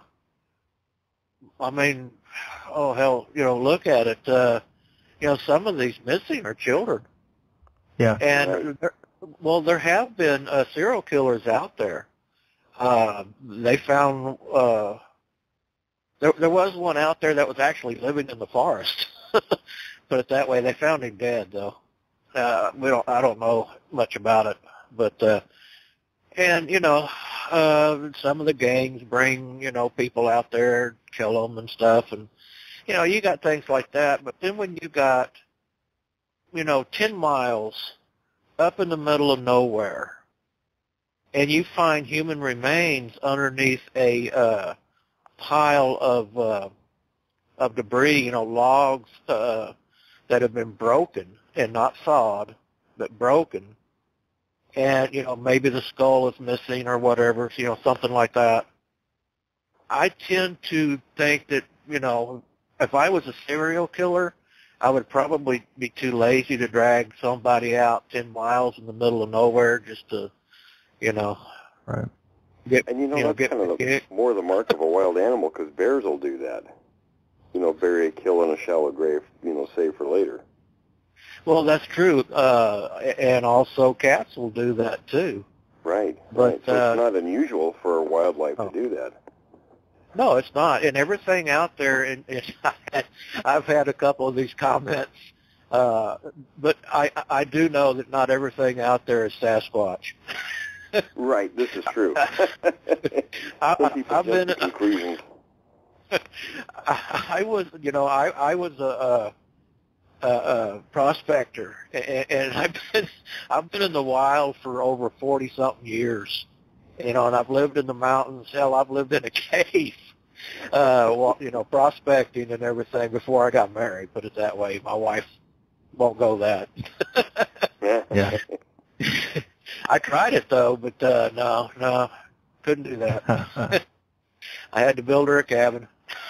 I mean, oh, hell, you know, look at it. Uh, you know, some of these missing are children. Yeah. And, there, well, there have been uh, serial killers out there. Uh, they found, uh, there, there was one out there that was actually living in the forest. Put it that way. They found him dead, though. Uh, we don't, I don't know much about it, but, uh, and, you know, uh, some of the gangs bring, you know, people out there, kill them and stuff. And, you know, you got things like that. But then when you got, you know, ten miles up in the middle of nowhere and you find human remains underneath a uh, pile of uh, of debris, you know, logs uh, that have been broken and not sawed, but broken, and, you know, maybe the skull is missing or whatever, you know, something like that. I tend to think that, you know, if I was a serial killer, I would probably be too lazy to drag somebody out ten miles in the middle of nowhere just to, you know, Right. get, And you know, you know that's get, kind of the, get more the mark of a wild animal because bears will do that. You know, bury a kill in a shallow grave, you know, save for later. well, that's true. Uh, and also cats will do that too. Right, But, right. So uh, it's not unusual for wildlife oh. to do that. No, it's not. And everything out there, and, and I've had a couple of these comments, uh, but I, I do know that not everything out there is Sasquatch. Right, this is true. I, Some people I've jump been, to conclusions. I, I was, you know, I, I was a, a, a prospector, and, and I've been, I've been in the wild for over forty something years, you know, and I've lived in the mountains. Hell, I've lived in a cave, uh, well, you know, prospecting and everything before I got married. Put it that way. My wife won't go that. Yeah. I tried it though, but uh, no, no, couldn't do that. I had to build her a cabin.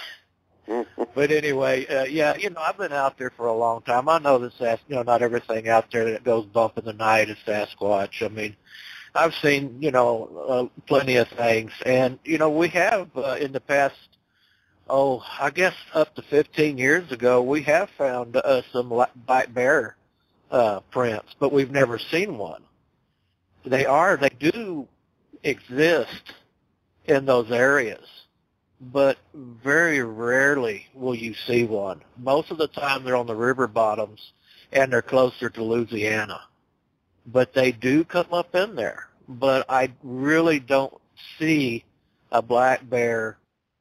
But anyway, uh, yeah, you know, I've been out there for a long time. I know that, Sas- you know, not everything out there that goes bump in the night is Sasquatch. I mean, I've seen, you know, uh, plenty of things. And, you know, we have uh, in the past, oh, I guess up to fifteen years ago, we have found uh, some black bear uh, prints, but we've never seen one. They are, they do exist in those areas, but very rarely will you see one. Most of the time they're on the river bottoms and they're closer to Louisiana. But they do come up in there. But I really don't see a black bear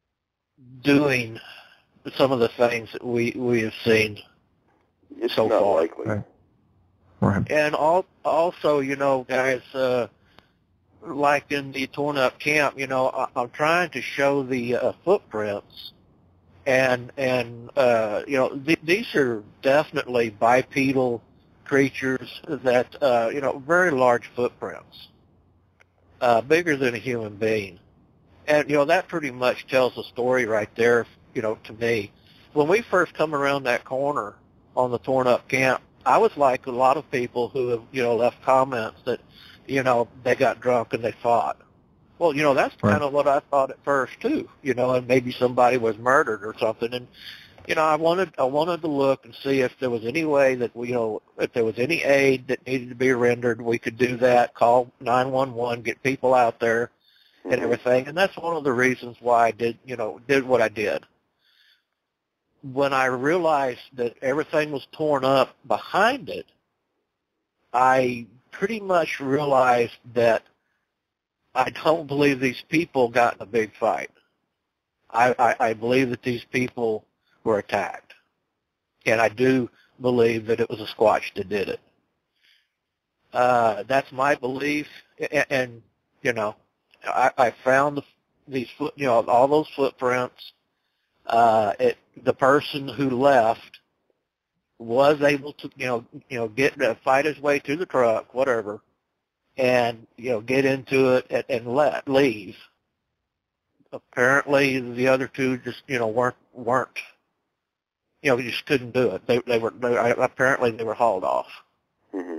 doing some of the things that we, we have seen It's so not far. likely. Right. Right. And all, also, you know, guys, uh, like in the torn-up camp, you know, I, I'm trying to show the uh, footprints, and and uh, you know, th- these are definitely bipedal creatures that uh, you know, very large footprints, uh, bigger than a human being, and you know that pretty much tells the story right there. You know, to me, when we first come around that corner on the torn-up camp, I was like a lot of people who have, you know, left comments that you know, they got drunk and they fought. Well, you know, that's Right. kind of what I thought at first too, you know, and maybe somebody was murdered or something. And, you know, I wanted, I wanted to look and see if there was any way that we, you know, if there was any aid that needed to be rendered, we could do that, call nine one one, get people out there and everything. And that's one of the reasons why I did, you know, did what I did. When I realized that everything was torn up behind it, I pretty much realized that I don't believe these people got in a big fight. I, I, I believe that these people were attacked. And I do believe that it was a Squatch that did it. Uh, that's my belief. And, and you know, I, I found the, these foot, you know, all those footprints. Uh, it, the person who left was able to, you know, you know, get uh, fight his way to the truck, whatever, and you know, get into it and, and let leave. Apparently, the other two just, you know, weren't weren't, you know, just couldn't do it. They they were they, apparently they were hauled off. Mm-hmm.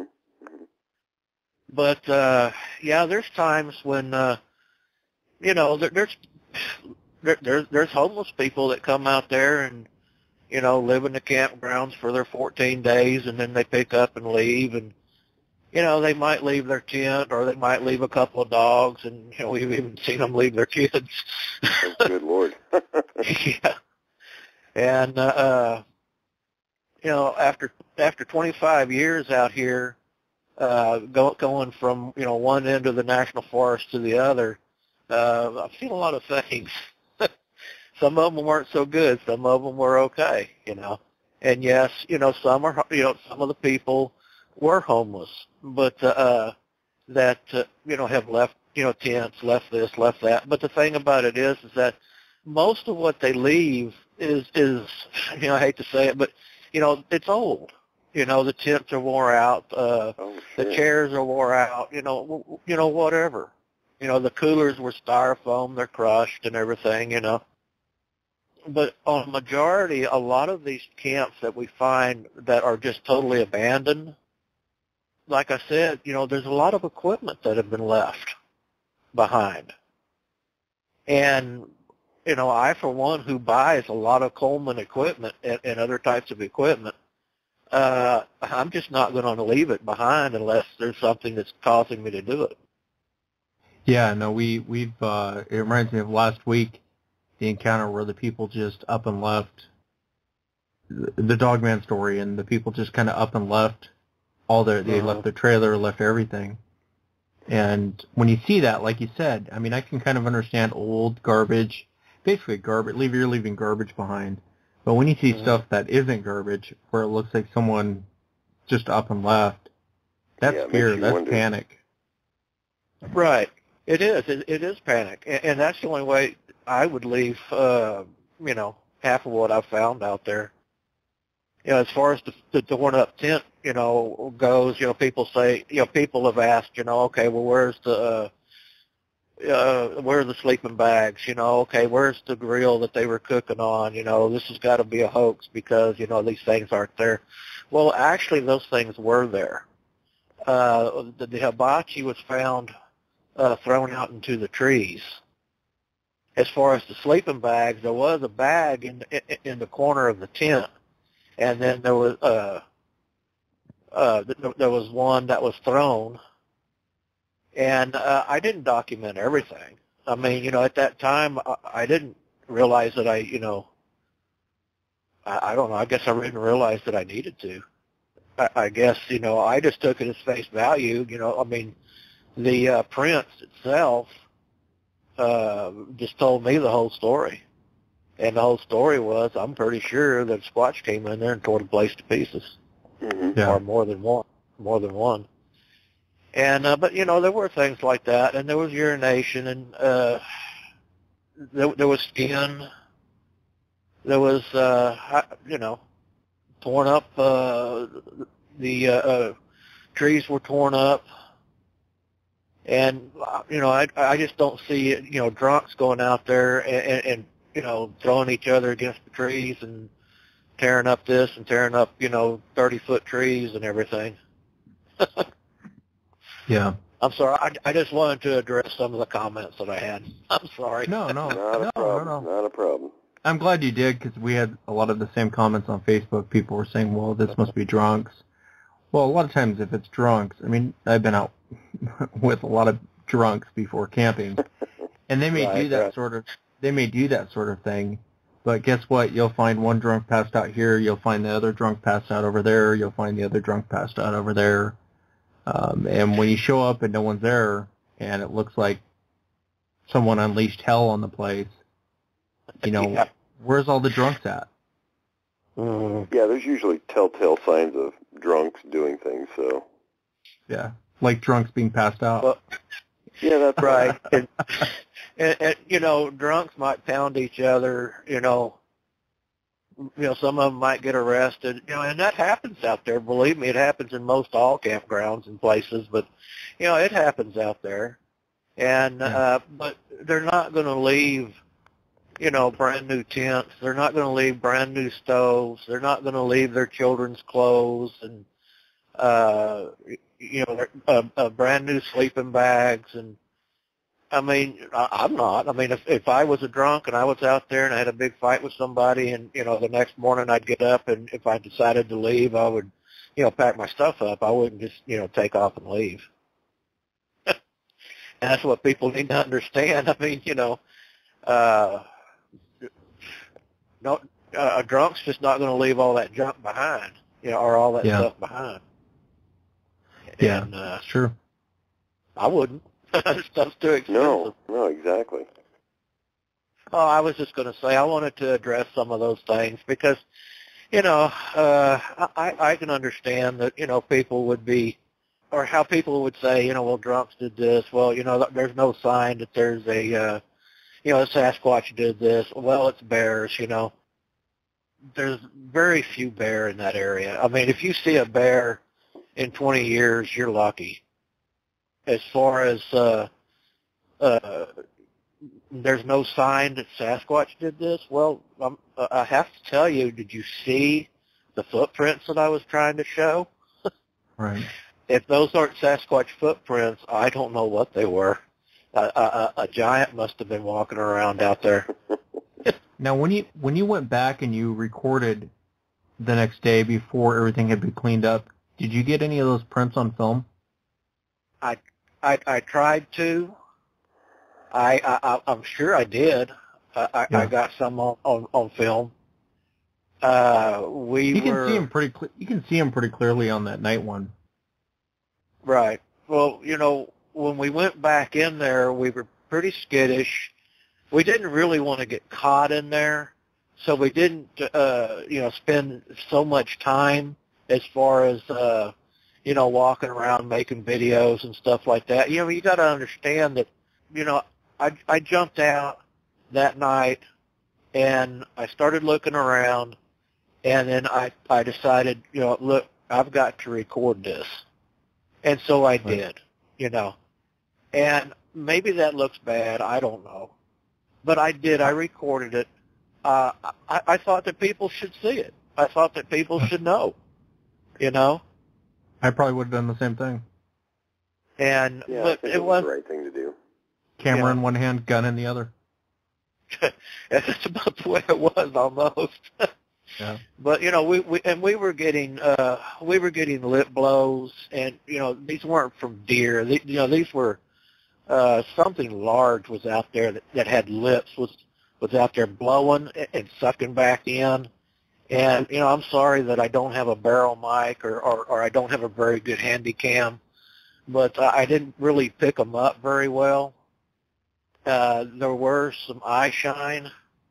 But uh, yeah, there's times when, uh, you know, there, there's there, there's there's homeless people that come out there and, you know, live in the campgrounds for their fourteen days, and then they pick up and leave, and, you know, they might leave their tent, or they might leave a couple of dogs, and, you know, we've even seen them leave their kids. Oh, good Lord. Yeah. And, uh, uh, you know, after after twenty-five years out here, uh, go, going from, you know, one end of the national forest to the other, uh, I've seen a lot of things. Some of them weren't so good. Some of them were okay, you know. And yes, you know, some are, you know, some of the people were homeless, but uh, that uh, you know, have left, you know, tents, left this, left that. But the thing about it is, is that most of what they leave is, is, you know, I hate to say it, but you know, it's old. You know, the tents are wore out, uh, oh, sure. the chairs are wore out. You know, w- you know, whatever. You know, the coolers were styrofoam; they're crushed and everything. You know. But on majority, a lot of these camps that we find that are just totally abandoned, like I said, you know, there's a lot of equipment that have been left behind. And, you know, I, for one, who buys a lot of Coleman equipment and, and other types of equipment, uh, I'm just not going to leave it behind unless there's something that's causing me to do it. Yeah, no, we, we've, uh, it reminds me of last week, the encounter where the people just up and left, the Dogman story, and the people just kind of up and left all their, they Uh-huh. left their trailer, left everything. And when you see that, like you said, I mean, I can kind of understand old garbage, basically garbage, leave, you're leaving garbage behind. But when you see Mhm. stuff that isn't garbage, where it looks like someone just up and left, that's Yeah, it makes fear, you that's wonder. panic. Right. It is. It, it is panic. And, and that's the only way I would leave, uh, you know, half of what I've found out there. You know, as far as the, the torn up tent, you know, goes, you know, people say, you know, people have asked, you know, okay, well, where's the, uh, uh, where are the sleeping bags? You know, okay, where's the grill that they were cooking on? You know, this has got to be a hoax because, you know, these things aren't there. Well, actually, those things were there. Uh, the, the hibachi was found uh, thrown out into the trees. As far as the sleeping bags, there was a bag in in, in the corner of the tent, and then there was uh, uh, there was one that was thrown. And uh, I didn't document everything. I mean, you know, at that time, I, I didn't realize that I, you know, I, I don't know. I guess I didn't realize that I needed to. I, I guess, you know, I just took it as face value. You know, I mean, the uh, prints itself uh, just told me the whole story. And the whole story was, I'm pretty sure that Squatch came in there and tore the place to pieces, Mm-hmm. Yeah. or more than one, more than one. And uh, but you know, there were things like that, and there was urination, and uh, there, there was skin. There was, uh, you know, torn up. Uh, the uh, uh, trees were torn up, and you know, I I just don't see you know drunks going out there and, and, and you know throwing each other against the trees and tearing up this and tearing up you know thirty foot trees and everything. Yeah. I'm sorry. I, I just wanted to address some of the comments that I had. I'm sorry. No, no, Not no, a problem. no, no. Not a problem. I'm glad you did because we had a lot of the same comments on Facebook. People were saying, well, this must be drunks. Well, a lot of times if it's drunks, I mean, I've been out with a lot of drunks before camping, and they may Right, do that right. sort of, they may do that sort of thing, but guess what? You'll find one drunk passed out here, you'll find the other drunk passed out over there, you'll find the other drunk passed out over there, um, and when you show up and no one's there, and it looks like someone unleashed hell on the place, you know, Yeah. where's all the drunks at? Mm. Yeah, there's usually telltale signs of drunks doing things, so. Yeah, like drunks being passed out. Well, Yeah, that's right. and, and, and, you know, drunks might pound each other, you know. You know, some of them might get arrested, you know, and that happens out there. Believe me, it happens in most all campgrounds and places, but, you know, it happens out there. And, Yeah. uh, but they're not going to leave, you know, brand new tents. They're not going to leave brand new stoves. They're not going to leave their children's clothes and, uh, you know, uh, uh, brand new sleeping bags. And I mean, I, I'm not. I mean, if if I was a drunk and I was out there and I had a big fight with somebody, and you know, the next morning I'd get up, and if I decided to leave, I would, you know, pack my stuff up. I wouldn't just, you know, take off and leave. And that's what people need to understand. I mean, you know, uh, no, uh, a drunk's just not going to leave all that junk behind, you know, or all that Yeah. stuff behind. Yeah, And, uh, that's true. I wouldn't. Stuff's too expensive. No, no, exactly. Oh, I was just going to say I wanted to address some of those things because, you know, uh, I, I can understand that, you know, people would be, or how people would say, you know, well, drunks did this. Well, you know, there's no sign that there's a, uh, you know, a Sasquatch did this. Well, it's bears, you know. There's very few bear in that area. I mean, if you see a bear in twenty years, you're lucky. As far as uh, uh, there's no sign that Sasquatch did this, well, I'm, I have to tell you, did you see the footprints that I was trying to show? Right. If those aren't Sasquatch footprints, I don't know what they were. A, a, a giant must have been walking around out there. Now, when you when you went back and you recorded the next day before everything had been cleaned up, did you get any of those prints on film? I I, I tried to. I, I I'm sure I did. I, I, Yeah. I got some on, on, on film. Uh, we You can were see them pretty. Cle- you can see them pretty clearly on that night one. right. Well, you know, when we went back in there, we were pretty skittish. We didn't really want to get caught in there, so we didn't, uh, you know, spend so much time as far as, uh, you know, walking around making videos and stuff like that. You know, you got to understand that, you know, I I jumped out that night and I started looking around, and then I I decided, you know, look, I've got to record this, and so I did, you know, and maybe that looks bad, I don't know, but I did. I recorded it. Uh, I, I thought that people should see it. I thought that people should know, you know. I probably would have done the same thing. And Yeah, I but think it it was was the right thing to do. Camera Yeah. in one hand, gun in the other. that's about the way it was almost. Yeah. But you know, we, we and we were getting uh we were getting lip blows, and you know, these weren't from deer. They, you know, these were uh something large was out there that, that had lips, was was out there blowing and, and sucking back in. And you know, I'm sorry that I don't have a barrel mic or or, or I don't have a very good handy cam, but uh, I didn't really pick them up very well. Uh, there were some eye shine.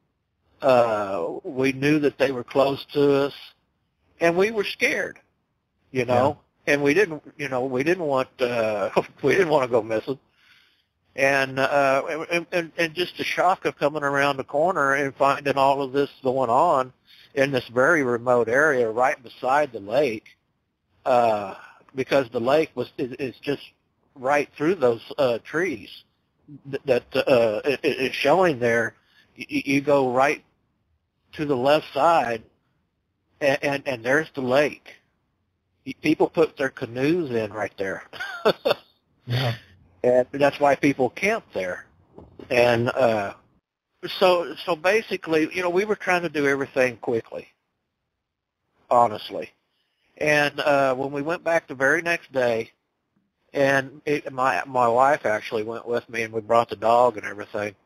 Uh, we knew that they were close to us, and we were scared, you know. And we didn't, you know, we didn't want, uh, we didn't want to go missing. And, uh, and, and, and just the shock of coming around the corner and finding all of this going on in this very remote area right beside the lake, uh, because the lake was is, is just right through those uh, trees that uh, it, it's showing there. You, you go right to the left side, and, and, and there's the lake. People put their canoes in right there. Yeah. And that's why people camp there. And uh, so so basically, you know, we were trying to do everything quickly, honestly. And uh, when we went back the very next day, and it, my my wife actually went with me, and we brought the dog and everything.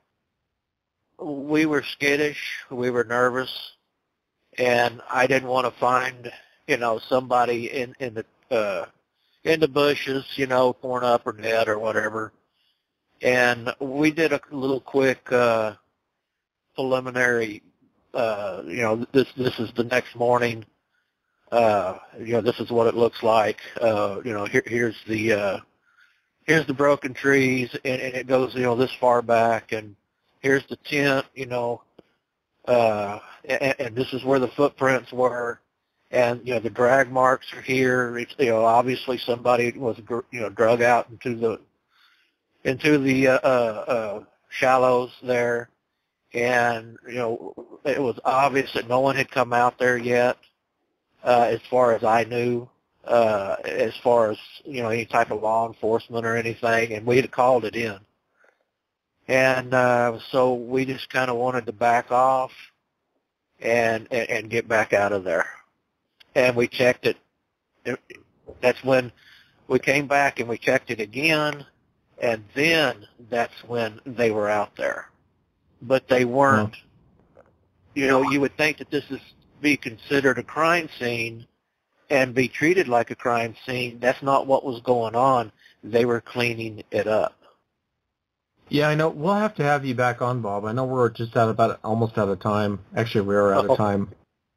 We were skittish, we were nervous, and I didn't want to find, you know, somebody in in the uh, in the bushes, you know, torn up or dead or whatever. And we did a little quick uh, preliminary. Uh, you know, this this is the next morning. Uh, you know, this is what it looks like. Uh, you know, here, here's the uh, here's the broken trees, and, and it goes, you know, this far back, and here's the tent, you know, uh, and, and this is where the footprints were, and you know, the drag marks are here. It's, you know, obviously somebody was, you know, drug out into the into the uh, uh, shallows there, and you know, it was obvious that no one had come out there yet. Uh, as far as I knew, uh, as far as, you know, any type of law enforcement or anything, and we had called it in. And uh, so we just kind of wanted to back off and, and, and get back out of there. And we checked it. That's when we came back and we checked it again, and then that's when they were out there. But they weren't. You know, you would think that this is be considered a crime scene and be treated like a crime scene. That's not what was going on. They were cleaning it up. Yeah, I know. We'll have to have you back on, Bob. I know we're just out about almost out of time. Actually, we are out of time.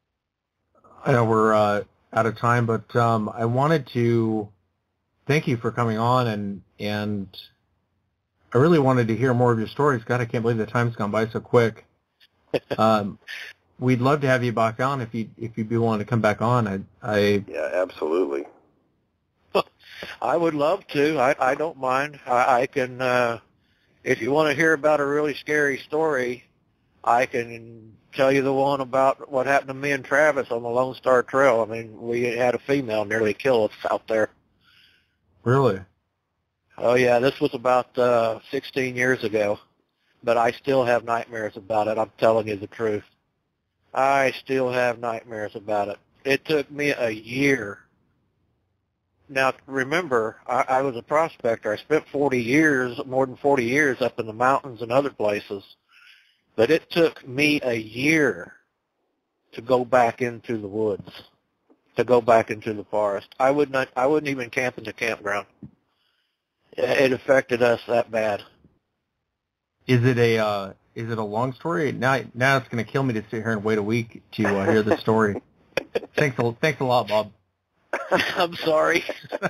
I know we're uh, out of time, but um, I wanted to thank you for coming on, and and I really wanted to hear more of your stories. God, I can't believe the time's gone by so quick. Um, We'd love to have you back on if you if you'd be willing to come back on. I, I yeah, absolutely. I would love to. I, I don't mind. I, I can. Uh, if you want to hear about a really scary story, I can tell you the one about what happened to me and Travis on the Lone Star Trail. I mean, we had a female nearly kill us out there. Really? Oh yeah, this was about uh, sixteen years ago, but I still have nightmares about it. I'm telling you the truth. I still have nightmares about it. It took me a year. Now, remember, I, I was a prospector. I spent forty years, more than forty years up in the mountains and other places. But it took me a year to go back into the woods, to go back into the forest. I would not, I wouldn't even camp in the campground. It affected us that bad. Is it a uh, is it a long story? Now now it's going to kill me to sit here and wait a week to uh, hear the story. thanks a thanks a lot, Bob. I'm sorry.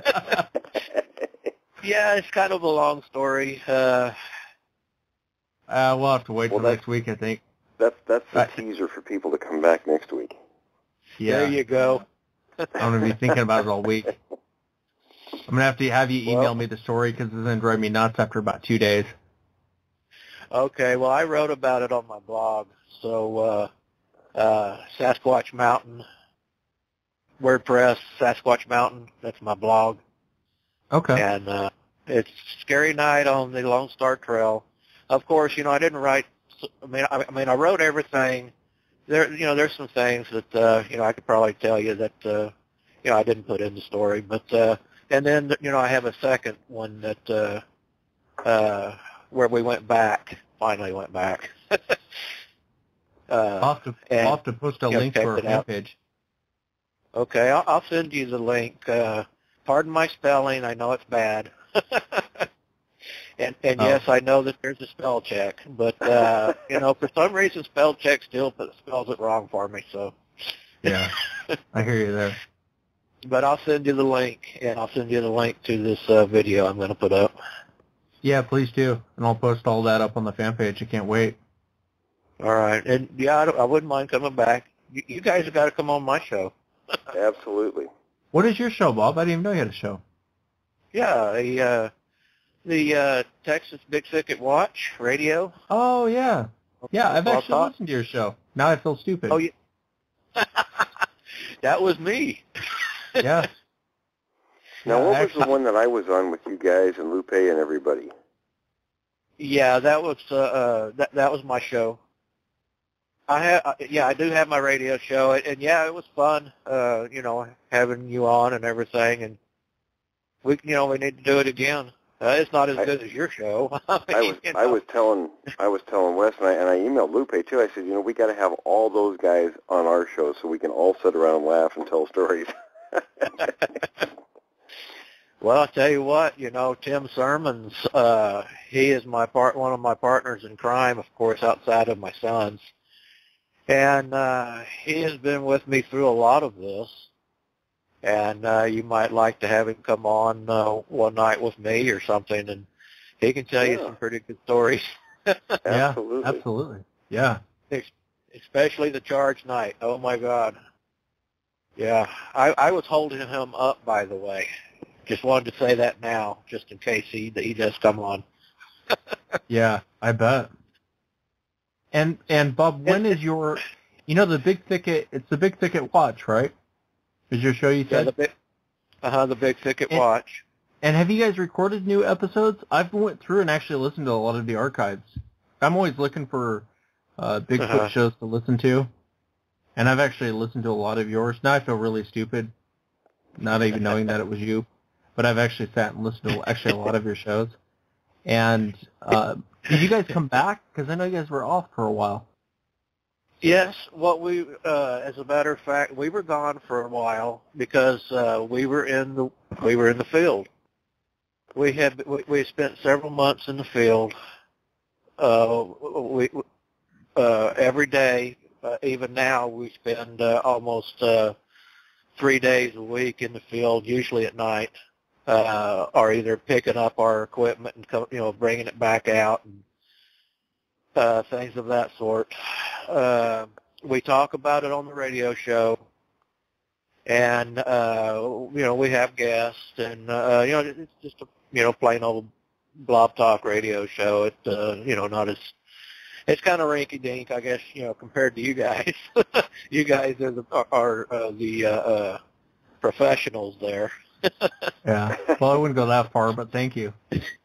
Yeah, it's kind of a long story. Uh, uh, we'll have to wait well, till next week, I think. That's that's the uh, teaser for people to come back next week. Yeah. There you go. I'm going to be thinking about it all week. I'm going to have to have you email well, me the story because it's going to drive me nuts after about two days. Okay, well, I wrote about it on my blog. So, uh, uh, Sasquatch Mountain, WordPress, Sasquatch Mountain, that's my blog. Okay. And uh, it's Scary Night on the Lone Star Trail. Of course, you know, I didn't write, I mean, I, I mean, I wrote everything. There, you know, there's some things that, uh, you know, I could probably tell you that, uh, you know, I didn't put in the story. But, uh, and then, you know, I have a second one that, uh, uh, where we went back, finally went back. uh, I'll, have to, and, I'll have to post a you know, link to our out. page. Okay, I'll, I'll send you the link. Uh, pardon my spelling. I know it's bad. and and oh. yes, I know that there's a spell check. But, uh, you know, for some reason, spell check still spells it wrong for me. So yeah, I hear you there. But I'll send you the link, and I'll send you the link to this uh, video I'm going to put up. Yeah, please do, and I'll post all that up on the fan page. I can't wait. All right, and yeah, I, I wouldn't mind coming back. You, you guys have got to come on my show. Absolutely. What is your show, Bob? I didn't even know you had a show. Yeah, the uh, the uh, Texas Big Thicket Watch radio. Oh yeah, yeah. I've well, actually thought, listened to your show. Now I feel stupid. Oh yeah, that was me. Yeah. Now, Yeah, what actually, was the one that I was on with you guys and Lupe and everybody? Yeah, that was uh, uh that that was my show. I have yeah, I do have my radio show, and, and yeah, it was fun. Uh, you know, having you on and everything, and we you know we need to do it again. Uh, it's not as I, good as your show. I, mean, I was you know. I was telling I was telling Wes and I and I emailed Lupe too. I said, you know, we got to have all those guys on our show so we can all sit around and laugh and tell stories. Well, I'll tell you what, you know, Tim Sermons, uh, he is my part, one of my partners in crime, of course, outside of my sons. And uh, he has been with me through a lot of this. And uh, you might like to have him come on uh, one night with me or something, and he can tell yeah. you some pretty good stories. Absolutely. Yeah, absolutely. Yeah. Especially the charge night. Oh, my God. Yeah, I, I was holding him up, by the way. Just wanted to say that now, just in case he he does come on. Yeah, I bet. And and Bob, when is your, you know, the Big Thicket? It's the Big Thicket Watch, right? Is your show you Yeah, said? the big, uh-huh, the Big Thicket and, Watch. And have you guys recorded new episodes? I've went through and actually listened to a lot of the archives. I'm always looking for uh, Bigfoot Uh-huh. shows to listen to, and I've actually listened to a lot of yours. Now I feel really stupid, not even knowing that it was you. But I've actually sat and listened to actually a lot of your shows. And uh, did you guys come back? Because I know you guys were off for a while. Yes, what we, uh, as a matter of fact, we were gone for a while because uh, we were in the we were in the field. We had we, we spent several months in the field. Uh, we uh, every day, uh, even now, we spend uh, almost uh, three days a week in the field, usually at night. Uh, or either picking up our equipment and co- you know bringing it back out and uh, things of that sort. Uh, we talk about it on the radio show, and uh, you know we have guests, and uh, you know it's just a you know plain old blob talk radio show. It uh, you know not as it's kind of rinky dink, I guess you know compared to you guys. You guys are the are, are uh, the uh, uh, professionals there. Yeah. Well, I wouldn't go that far, but thank you.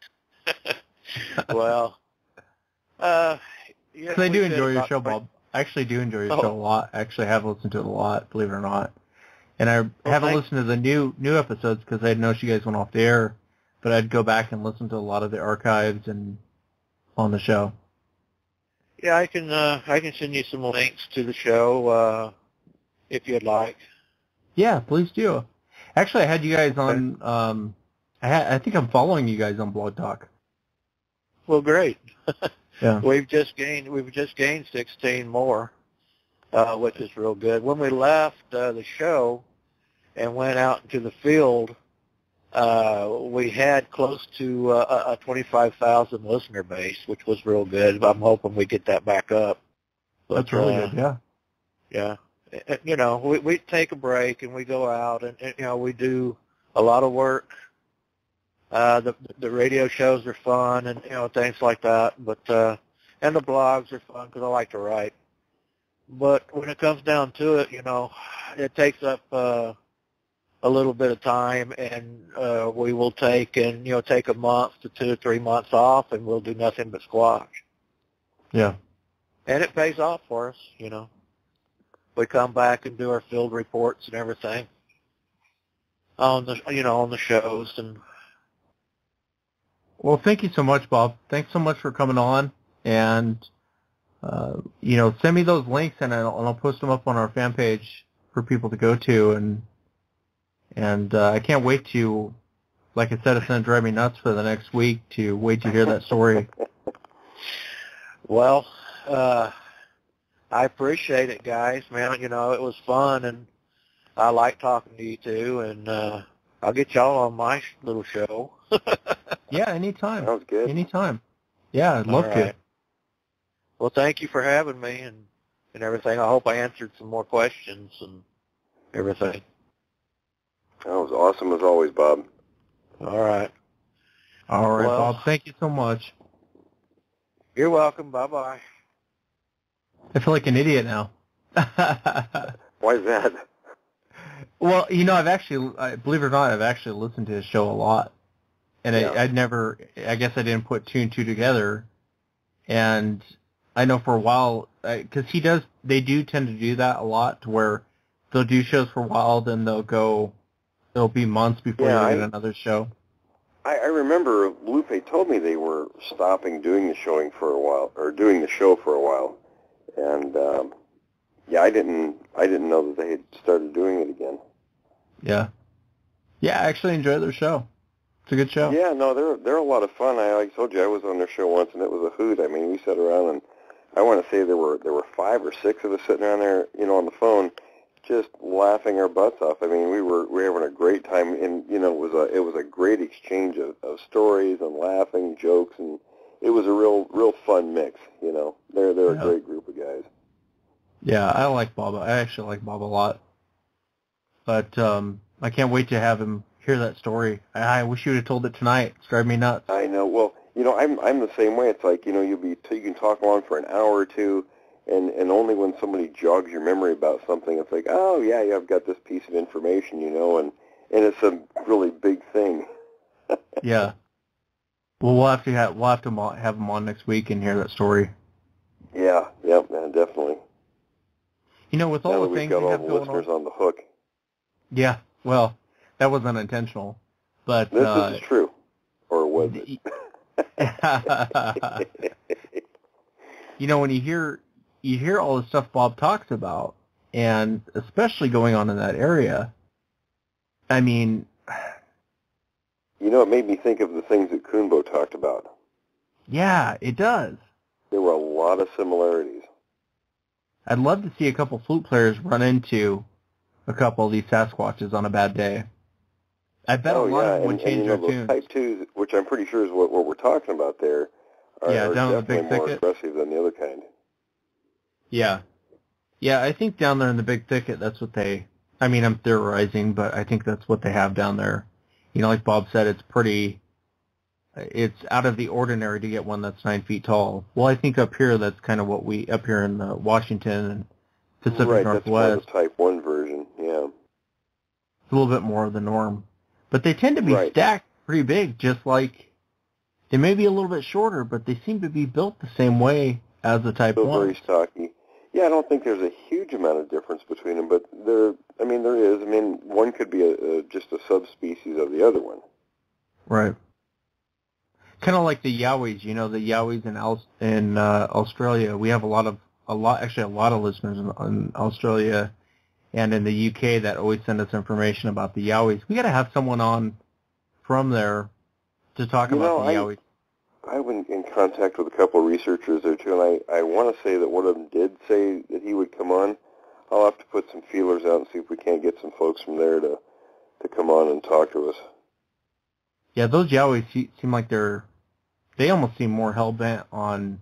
Well, uh, yeah, Because I do we did enjoy your about show, three- Bob. I actually do enjoy your Oh. show a lot. I actually have listened to it a lot, believe it or not. And I Well, haven't thank- listened to the new new episodes because I didn't know you guys went off the air. But I'd go back and listen to a lot of the archives and on the show. Yeah, I can uh, I can send you some links to the show uh, if you'd like. Yeah, please do. Actually, I had you guys on. Um, I, ha- I think I'm following you guys on Blog Talk. Well, great. Yeah. We've just gained we've just gained sixteen more, uh, which is real good. When we left uh, the show and went out into the field, uh, we had close to uh, a twenty-five thousand listener base, which was real good. I'm hoping we get that back up. But, That's really uh, good. Yeah. Yeah. You know, we we take a break and we go out and, and you know we do a lot of work. Uh, the the radio shows are fun and you know things like that. But uh, and the blogs are fun because I like to write. But when it comes down to it, you know, it takes up uh, a little bit of time, and uh, we will take and you know take a month to two or three months off, and we'll do nothing but squash. Yeah. And it pays off for us, you know. We come back and do our field reports and everything on the, you know, on the shows. And Well, thank you so much, Bob. Thanks so much for coming on. And, uh, you know, send me those links and I'll, and I'll post them up on our fan page for people to go to. And and uh, I can't wait to, like I said, it's going to drive me nuts for the next week to wait to hear that story. Well, uh, I appreciate it, guys. Man, you know, it was fun, and I like talking to you two, and uh, I'll get y'all on my little show. Yeah, anytime. Sounds good. Anytime. Yeah, I'd love All to. right. Well, thank you for having me and, and everything. I hope I answered some more questions and everything. That was awesome as always, Bob. All right. All right, Well- Bob. Thank you so much. You're welcome. Bye-bye. I feel like an idiot now. Why is that? Well, you know, I've actually, I- believe it or not, I've actually listened to his show a lot. And Yeah. I, I'd never, I guess I didn't put two and two together. And I know for a while, because he does, they do tend to do that a lot, to where they'll do shows for a while, then they'll go, it'll be months before Yeah, you get I- another show. I, I remember Lupe told me they were stopping doing the showing for a while, or doing the show for a while, and um, yeah, I didn't, I didn't know that they had started doing it again. Yeah. Yeah, I actually enjoy their show. It's a good show. Yeah, no, they're they're a lot of fun. I like I told you, I was on their show once, and it was a hoot. I mean, we sat around, and I want to say there were there were five or six of us sitting around there, you know, on the phone, just laughing our butts off. I mean, we were we were having a great time, and you know, it was a it was a great exchange of, of stories and laughing, jokes, and it was a real real fun mix. You know, they're they're Yeah. a great group of guys. Yeah, I like Bob. I actually like Bob a lot. But um, I can't wait to have him hear that story. I, I wish you would have told it tonight. It's driving me nuts. I know. Well, you know, I'm I'm the same way. It's like, you know, you'll be you can talk along for an hour or two, and and only when somebody jogs your memory about something, it's like, oh yeah, yeah, I've got this piece of information, you know, and and it's a really big thing. Yeah. Well, we'll have to have we'll have to mo- have him on next week and hear that story. Yeah, yep, man, definitely. You know, with Now all that the we've things got we all have the going listeners on. on the hook. Yeah. Well, that was unintentional, but This, uh, this is true, or was it? you know, when you hear you hear all the stuff Bob talks about, and especially going on in that area, I mean, You know, it made me think of the things that Kunbo talked about. yeah, it does. There were a lot of similarities. I'd love to see a couple flute players run into a couple of these Sasquatches on a bad day. I bet oh, a lot yeah, of them would and, change and, you know, their those tunes. Type twos, which I'm pretty sure is what, what we're talking about there, are, Yeah, are down in the definitely big more thicket. aggressive than the other kind. Yeah. Yeah, I think down there in the big thicket, that's what they, I mean, I'm theorizing, but I think that's what they have down there. You know, like Bob said, it's pretty, it's out of the ordinary to get one that's nine feet tall. Well, I think up here, that's kind of what we, up here in uh, Washington and Pacific right, that's more Northwest, the Type one version, yeah. it's a little bit more of the norm. But they tend to be Right. stacked pretty big, just like, they may be a little bit shorter, but they seem to be built the same way as the Type Still one. very stocky. Yeah, I don't think there's a huge amount of difference between them, but there, I mean, there is. I mean, one could be a, a, just a subspecies of the other one. Right. Kind of like the Yowies, you know, the Yowies in Aus- in uh, Australia. We have a lot of a lot, actually a lot of listeners in, in Australia and in the U K that always send us information about the Yowies. We got to have someone on from there to talk You about know, the I- Yowies. I went in contact with a couple of researchers there, too, and I, I want to say that one of them did say that he would come on. I'll have to put some feelers out and see if we can't get some folks from there to, to come on and talk to us. Yeah, those Yowies se- seem like they're they almost seem more hell bent on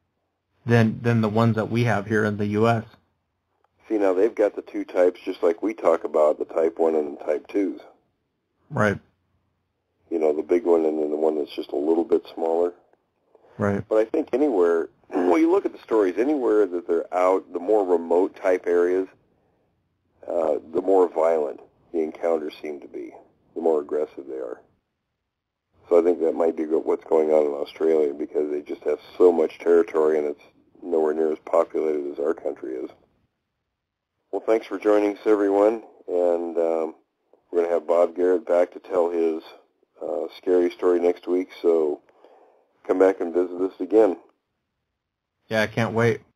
than than the ones that we have here in the U S. See, now they've got the two types just like we talk about, the Type one and the Type twos. Right. You know, the big one and then the one that's just a little bit smaller. Right. But I think anywhere, when you look at the stories, anywhere that they're out, the more remote type areas, uh, the more violent the encounters seem to be, the more aggressive they are. So I think that might be what's going on in Australia because they just have so much territory and it's nowhere near as populated as our country is. Well, thanks for joining us, everyone, and um, we're going to have Bob Garrett back to tell his uh, scary story next week, so come back and visit us again. Yeah, I can't wait.